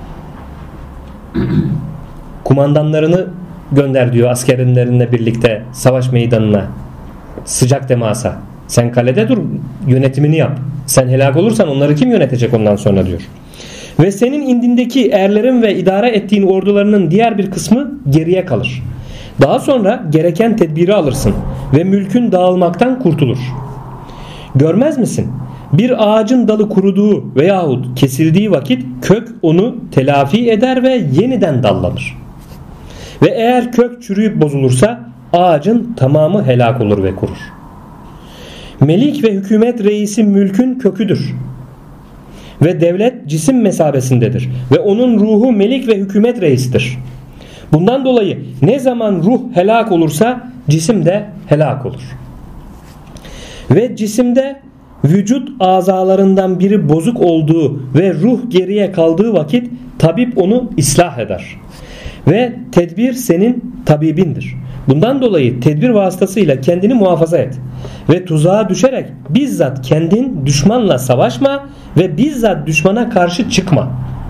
Kumandanlarını gönder diyor askerlerinle birlikte savaş meydanına. Sıcak temasa. Sen kalede dur, yönetimini yap. Sen helak olursan onları kim yönetecek ondan sonra diyor. Ve senin indindeki erlerin ve idare ettiğin ordularının diğer bir kısmı geriye kalır. Daha sonra gereken tedbiri alırsın ve mülkün dağılmaktan kurtulur. Görmez misin? Bir ağacın dalı kuruduğu veyahut kesildiği vakit kök onu telafi eder ve yeniden dallanır. Ve eğer kök çürüyüp bozulursa ağacın tamamı helak olur ve kurur. Melik ve hükümet reisi mülkün köküdür. Ve devlet cisim mesabesindedir. Ve onun ruhu melik ve hükümet reisidir. Bundan dolayı ne zaman ruh helak olursa cisim de helak olur. Ve cisimde vücut azalarından biri bozuk olduğu ve ruh geriye kaldığı vakit tabip onu ıslah eder. Ve tedbir senin tabibindir. Bundan dolayı tedbir vasıtasıyla kendini muhafaza et. Ve tuzağa düşerek bizzat kendin düşmanla savaşma ve bizzat düşmana karşı çıkma.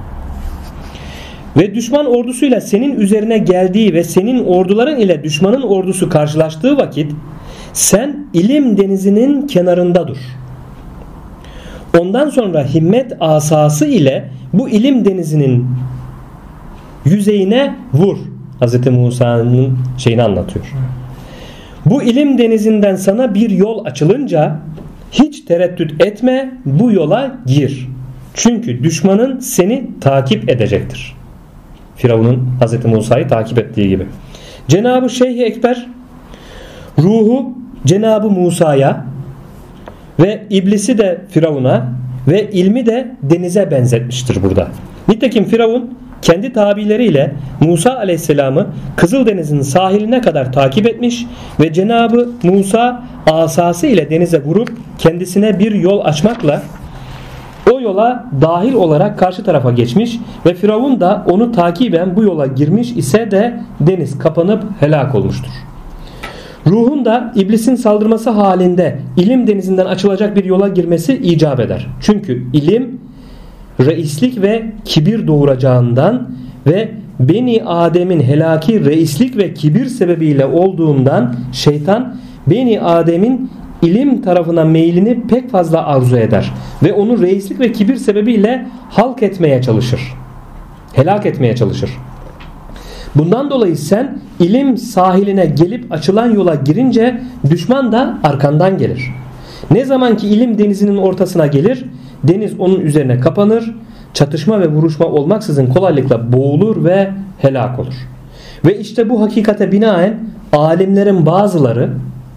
Ve düşman ordusuyla senin üzerine geldiği ve senin orduların ile düşmanın ordusu karşılaştığı vakit sen ilim denizinin kenarında dur. Ondan sonra himmet asası ile bu ilim denizinin yüzeyine vur. Hz. Musa'nın şeyini anlatıyor. Bu ilim denizinden sana bir yol açılınca hiç tereddüt etme, bu yola gir. Çünkü düşmanın seni takip edecektir. Firavun'un Hz. Musa'yı takip ettiği gibi. Cenab-ı Şeyh Ekber ruhu Cenab-ı Musa'ya ve iblisi de Firavun'a ve ilmi de denize benzetmiştir burada. Nitekim Firavun kendi tabileriyle Musa aleyhisselamı Kızıldeniz'in sahiline kadar takip etmiş ve Cenab-ı Musa asası ile denize vurup kendisine bir yol açmakla o yola dahil olarak karşı tarafa geçmiş ve Firavun da onu takiben bu yola girmiş ise de deniz kapanıp helak olmuştur. Ruhun da iblisin saldırması halinde ilim denizinden açılacak bir yola girmesi icap eder. Çünkü ilim reislik ve kibir doğuracağından ve Beni Adem'in helaki reislik ve kibir sebebiyle olduğundan şeytan Beni Adem'in ilim tarafına meylini pek fazla arzu eder ve onu reislik ve kibir sebebiyle halk etmeye çalışır. Helak etmeye çalışır. Bundan dolayı sen İlim sahiline gelip açılan yola girince düşman da arkandan gelir. Ne zaman ki ilim denizinin ortasına gelir, deniz onun üzerine kapanır, çatışma ve vuruşma olmaksızın kolaylıkla boğulur ve helak olur. Ve işte bu hakikate binaen alimlerin bazıları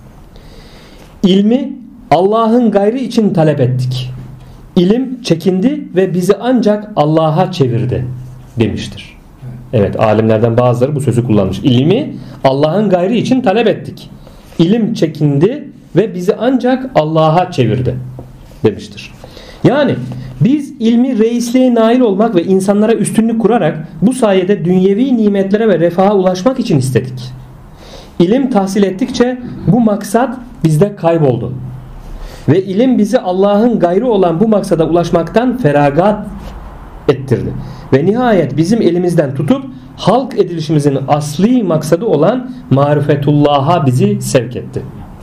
ilmi Allah'ın gayrı için talep ettik. İlim çekindi ve bizi ancak Allah'a çevirdi demiştir. Evet, alimlerden bazıları bu sözü kullanmış. İlmi Allah'ın gayrı için talep ettik. İlim çekindi ve bizi ancak Allah'a çevirdi demiştir. Yani biz ilmi reisliğe nail olmak ve insanlara üstünlük kurarak bu sayede dünyevi nimetlere ve refaha ulaşmak için istedik. İlim tahsil ettikçe bu maksat bizde kayboldu. Ve ilim bizi Allah'ın gayrı olan bu maksada ulaşmaktan feragat ettirdi. Ve nihayet bizim elimizden tutup halk edilişimizin asli maksadı olan marifetullah'a bizi sevk etti.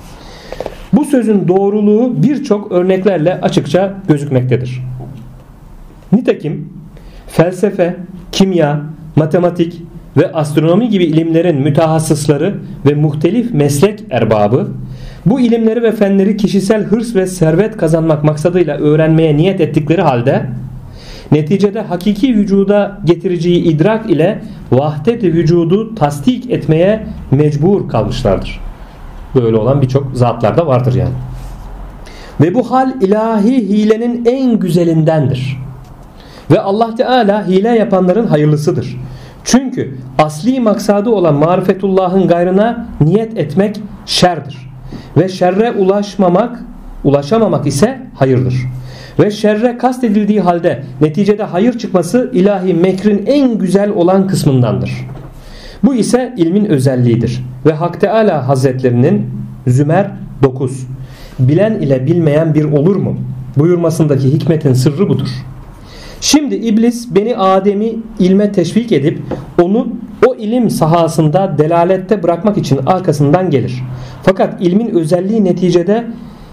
Bu sözün doğruluğu birçok örneklerle açıkça gözükmektedir. Nitekim felsefe, kimya, matematik ve astronomi gibi ilimlerin mütehassısları ve muhtelif meslek erbabı bu ilimleri ve fenleri kişisel hırs ve servet kazanmak maksadıyla öğrenmeye niyet ettikleri halde neticede hakiki vücuda getireceği idrak ile vahdet-i vücudu tasdik etmeye mecbur kalmışlardır. Böyle olan birçok zatlar da vardır yani. Ve bu hal ilahi hilenin en güzelindendir. Ve Allah Teala hile yapanların hayırlısıdır. Çünkü asli maksadı olan marifetullah'ın gayrına niyet etmek şerdir. Ve şerre ulaşmamak, ulaşamamak ise hayırdır. Ve şerre kastedildiği halde neticede hayır çıkması ilahi mekrin en güzel olan kısmındandır. Bu ise ilmin özelliğidir. Ve Hak Teala Hazretlerinin Zümer dokuz bilen ile bilmeyen bir olur mu buyurmasındaki hikmetin sırrı budur. Şimdi iblis Beni Adem'i ilme teşvik edip onu o ilim sahasında delalette bırakmak için arkasından gelir. Fakat ilmin özelliği neticede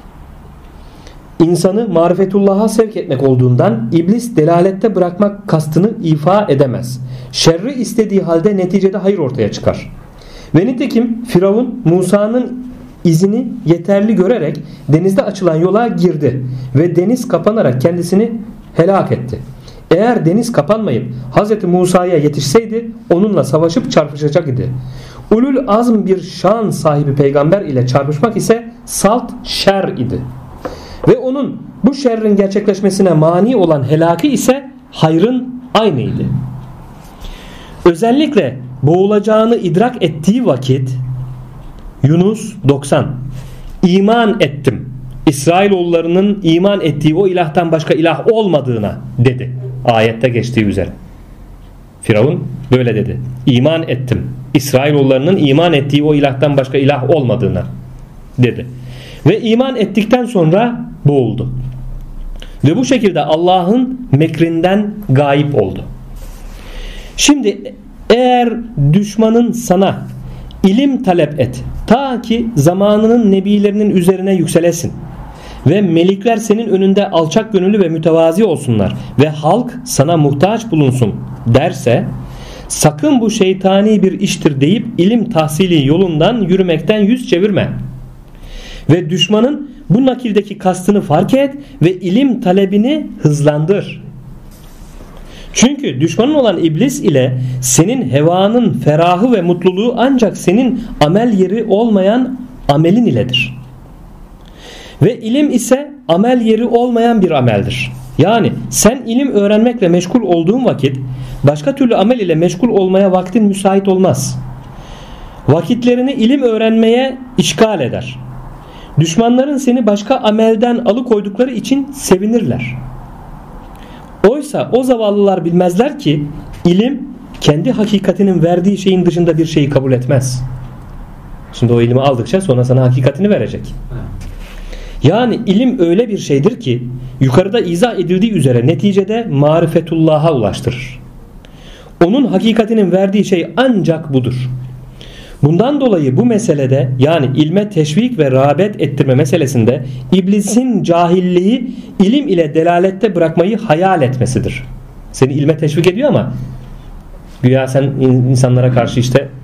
insanı marifetullah'a sevk etmek olduğundan iblis delalette bırakmak kastını ifa edemez. Şerri istediği halde neticede hayır ortaya çıkar. Ve nitekim Firavun Musa'nın izini yeterli görerek denizde açılan yola girdi ve deniz kapanarak kendisini helak etti. Eğer deniz kapanmayıp Hz. Musa'ya yetişseydi onunla savaşıp çarpışacak idi. Ulul azm bir şan sahibi peygamber ile çarpışmak ise salt şer idi. Ve onun bu şerrin gerçekleşmesine mani olan helaki ise hayrın aynıydı. Özellikle boğulacağını idrak ettiği vakit Yunus doksan iman ettim. İsrailoğullarının iman ettiği o ilahtan başka ilah olmadığına dedi. Ayette geçtiği üzere. Firavun böyle dedi. İman ettim. İsrailoğullarının iman ettiği o ilahtan başka ilah olmadığına dedi. Ve iman ettikten sonra boğuldu. Ve bu şekilde Allah'ın mekrinden gayip oldu. Şimdi eğer düşmanın sana ilim talep et ta ki zamanının nebilerinin üzerine yükselesin ve melikler senin önünde alçak gönüllü ve mütevazi olsunlar ve halk sana muhtaç bulunsun derse sakın bu şeytani bir iştir deyip ilim tahsili yolundan yürümekten yüz çevirme. Ve düşmanın bu nakildeki kastını fark et ve ilim talebini hızlandır. Çünkü düşmanın olan iblis ile senin hevanın ferahı ve mutluluğu ancak senin amel yeri olmayan amelin iledir. Ve ilim ise amel yeri olmayan bir ameldir. Yani sen ilim öğrenmekle meşgul olduğun vakit başka türlü amel ile meşgul olmaya vaktin müsait olmaz. Vakitlerini ilim öğrenmeye işgal eder. Düşmanların seni başka amelden alıkoydukları için sevinirler. Oysa o zavallılar bilmezler ki ilim kendi hakikatinin verdiği şeyin dışında bir şeyi kabul etmez. Şimdi o ilmi aldıkça sonra sana hakikatini verecek. Yani ilim öyle bir şeydir ki yukarıda izah edildiği üzere neticede marifetullah'a ulaştırır. Onun hakikatinin verdiği şey ancak budur. Bundan dolayı bu meselede yani ilme teşvik ve rağbet ettirme meselesinde iblisin cahilliği ilim ile delalette bırakmayı hayal etmesidir. Seni ilme teşvik ediyor ama güya sen insanlara karşı işte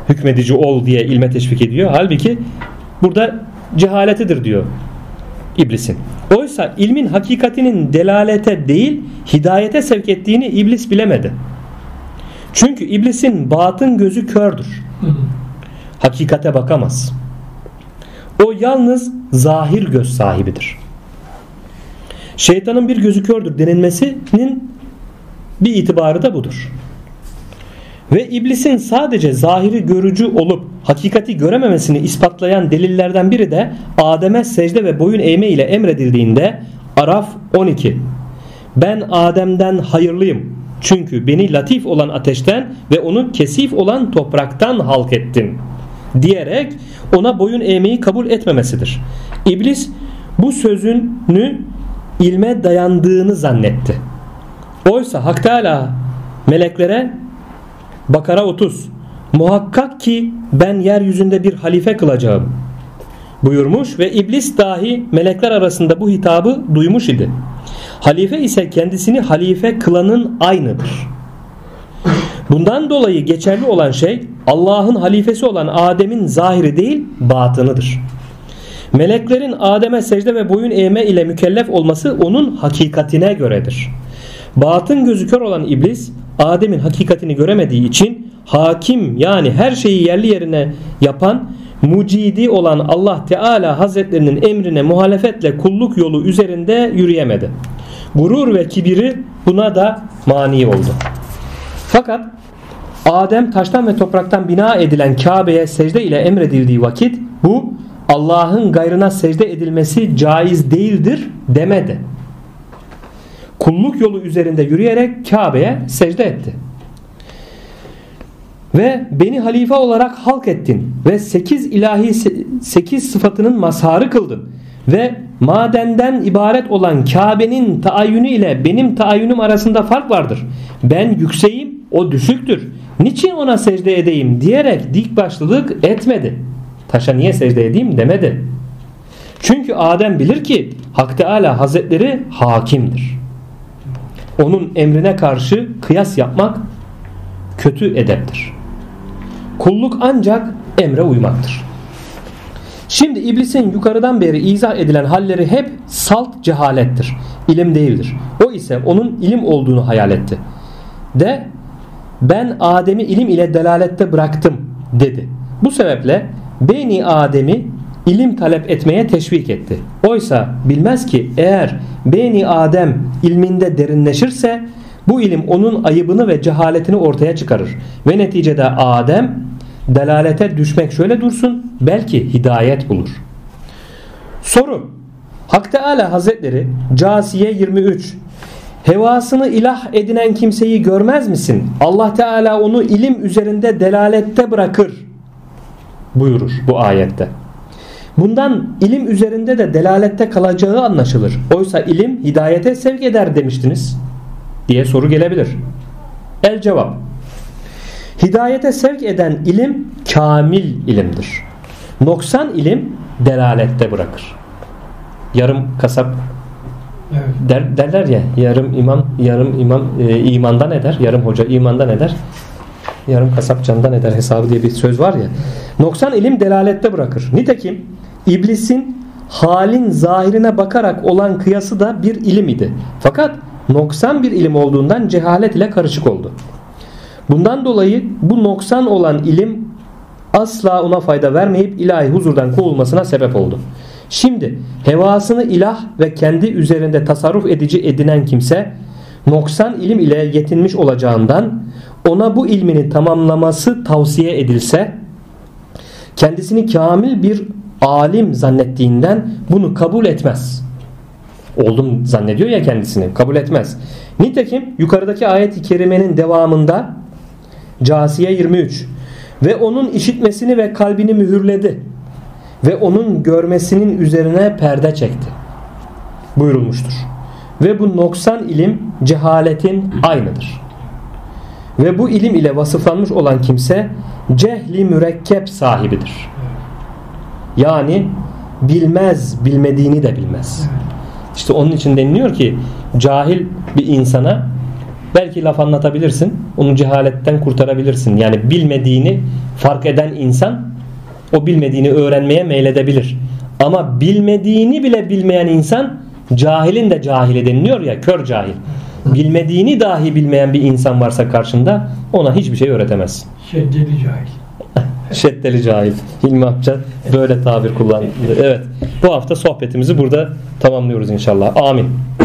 hükmedici ol diye ilme teşvik ediyor. Halbuki burada cehaletidir diyor iblisin. Oysa ilmin hakikatinin delalete değil hidayete sevk ettiğini iblis bilemedi. Çünkü iblisin batın gözü kördür. Hakikate bakamaz. O yalnız zahir göz sahibidir. Şeytanın bir gözü kördür denilmesinin bir itibarı da budur. Ve iblisin sadece zahiri görücü olup hakikati görememesini ispatlayan delillerden biri de Adem'e secde ve boyun eğme ile emredildiğinde Araf on iki ben Adem'den hayırlıyım çünkü beni latif olan ateşten ve onu kesif olan topraktan halk ettin diyerek ona boyun eğmeyi kabul etmemesidir. İblis bu sözünü ilme dayandığını zannetti. Oysa Hak Teala meleklere Bakara otuz muhakkak ki ben yeryüzünde bir halife kılacağım buyurmuş ve iblis dahi melekler arasında bu hitabı duymuş idi. Halife ise kendisini halife kılanın aynıdır. Bundan dolayı geçerli olan şey Allah'ın halifesi olan Adem'in zahiri değil batınıdır. Meleklerin Adem'e secde ve boyun eğme ile mükellef olması onun hakikatine göredir. Batın gözü kör olan iblis Adem'in hakikatini göremediği için hakim yani her şeyi yerli yerine yapan mucidi olan Allah Teala Hazretlerinin emrine muhalefetle kulluk yolu üzerinde yürüyemedi. Gurur ve kibiri buna da mani oldu. Fakat Adem taştan ve topraktan bina edilen Kabe'ye secde ile emredildiği vakit bu Allah'ın gayrına secde edilmesi caiz değildir demedi. Kulluk yolu üzerinde yürüyerek Kabe'ye secde etti. Ve beni halife olarak halk ettin ve sekiz ilahi sekiz sıfatının mazharı kıldın ve madenden ibaret olan Kabe'nin taayyünü ile benim taayyünüm arasında fark vardır. Ben yükseğim, o düşüktür. Niçin ona secde edeyim diyerek dik başlılık etmedi. Taşa niye secde edeyim demedi. Çünkü Adem bilir ki Hak Teala Hazretleri hakimdir. Onun emrine karşı kıyas yapmak kötü edeptir. Kulluk ancak emre uymaktır. Şimdi iblisin yukarıdan beri izah edilen halleri hep salt cehalettir. İlim değildir. O ise onun ilim olduğunu hayal etti. De ben Adem'i ilim ile delalette bıraktım dedi. Bu sebeple Beni Adem'i ilim talep etmeye teşvik etti. Oysa bilmez ki eğer Beni Adem ilminde derinleşirse bu ilim onun ayıbını ve cehaletini ortaya çıkarır. Ve neticede Adem delalete düşmek şöyle dursun belki hidayet bulur. Soru: Hak Teala Hazretleri Câsiye yirmi üç hevasını ilah edinen kimseyi görmez misin? Allah Teala onu ilim üzerinde delalette bırakır buyurur bu ayette. Bundan ilim üzerinde de delalette kalacağı anlaşılır. Oysa ilim hidayete sevk eder demiştiniz diye soru gelebilir. El cevap: hidayete sevk eden ilim kamil ilimdir. Noksan ilim delalette bırakır. Yarım kasap evet. der, derler ya, yarım imam yarım imam e, imandan eder, yarım hoca imandan eder, yarım kasap candan eder hesabı diye bir söz var ya. Noksan ilim delalette bırakır. Nitekim iblisin halin zahirine bakarak olan kıyası da bir ilim idi. Fakat noksan bir ilim olduğundan cehalet ile karışık oldu. Bundan dolayı bu noksan olan ilim asla ona fayda vermeyip ilahi huzurdan kovulmasına sebep oldu. Şimdi hevasını ilah ve kendi üzerinde tasarruf edici edinen kimse noksan ilim ile yetinmiş olacağından ona bu ilmini tamamlaması tavsiye edilse kendisini kamil bir alim zannettiğinden bunu kabul etmez. Oldum zannediyor ya kendisini, kabul etmez. Nitekim yukarıdaki ayet-i kerimenin devamında Câsiye yirmi üç ve onun işitmesini ve kalbini mühürledi ve onun görmesinin üzerine perde çekti buyurulmuştur. Ve bu noksan ilim cehaletin aynıdır. Ve bu ilim ile vasıflanmış olan kimse cehli mürekkep sahibidir. Yani bilmez, bilmediğini de bilmez. İşte onun için deniliyor ki cahil bir insana Belki laf anlatabilirsin, onu cehaletten kurtarabilirsin. Yani bilmediğini fark eden insan o bilmediğini öğrenmeye meyledebilir. Ama bilmediğini bile bilmeyen insan cahilin de cahili deniliyor ya, kör cahil. Bilmediğini dahi bilmeyen bir insan varsa karşında ona hiçbir şey öğretemezsin. Şeddeli cahil. Şeddeli cahil. Hilmi Akça böyle tabir kullandı. Evet. Bu hafta sohbetimizi burada tamamlıyoruz inşallah. Amin.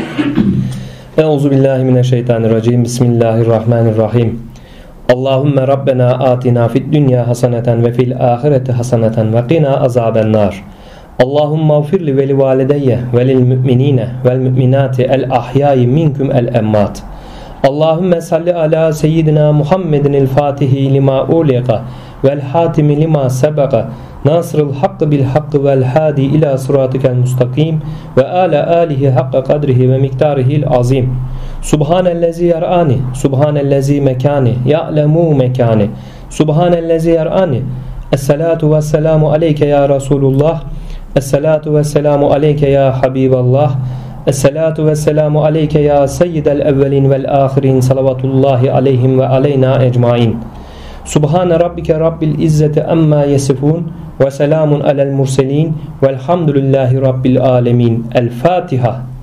Euzubillahimineşşeytanirracim. Bismillahirrahmanirrahim. Allahümme Rabbena atina fid dünya haseneten ve fil ahireti haseneten ve qina azabennar. Allahümme ufirli ve li valideyye ve lil müminine vel müminati el ahyayi minkum el emmat. Allahümme salli ala seyyidina Muhammedin el fatihi lima uliqa vel hatimi lima sebeka nasrul hakkı bil hakkı vel hadi ila suratikel mustakim ve ala alihi hakka kadrihi ve miktarihil azim. Subhanellezi yar'ani, subhanellezi mekani, ya'lemu mekani, subhanellezi yar'ani. Esselatu vesselamu aleyke ya Resulullah, esselatu vesselamu aleyke ya Habiballah, esselatu vesselamu aleyke ya seyyidel evvelin vel ahirin, salavatullahi aleyhim ve aleyna ecmain. Subhane rabbike rabbil izzeti amma yesifun ve selamun alel murselin velhamdülillahi rabbil alemin. El Fatiha.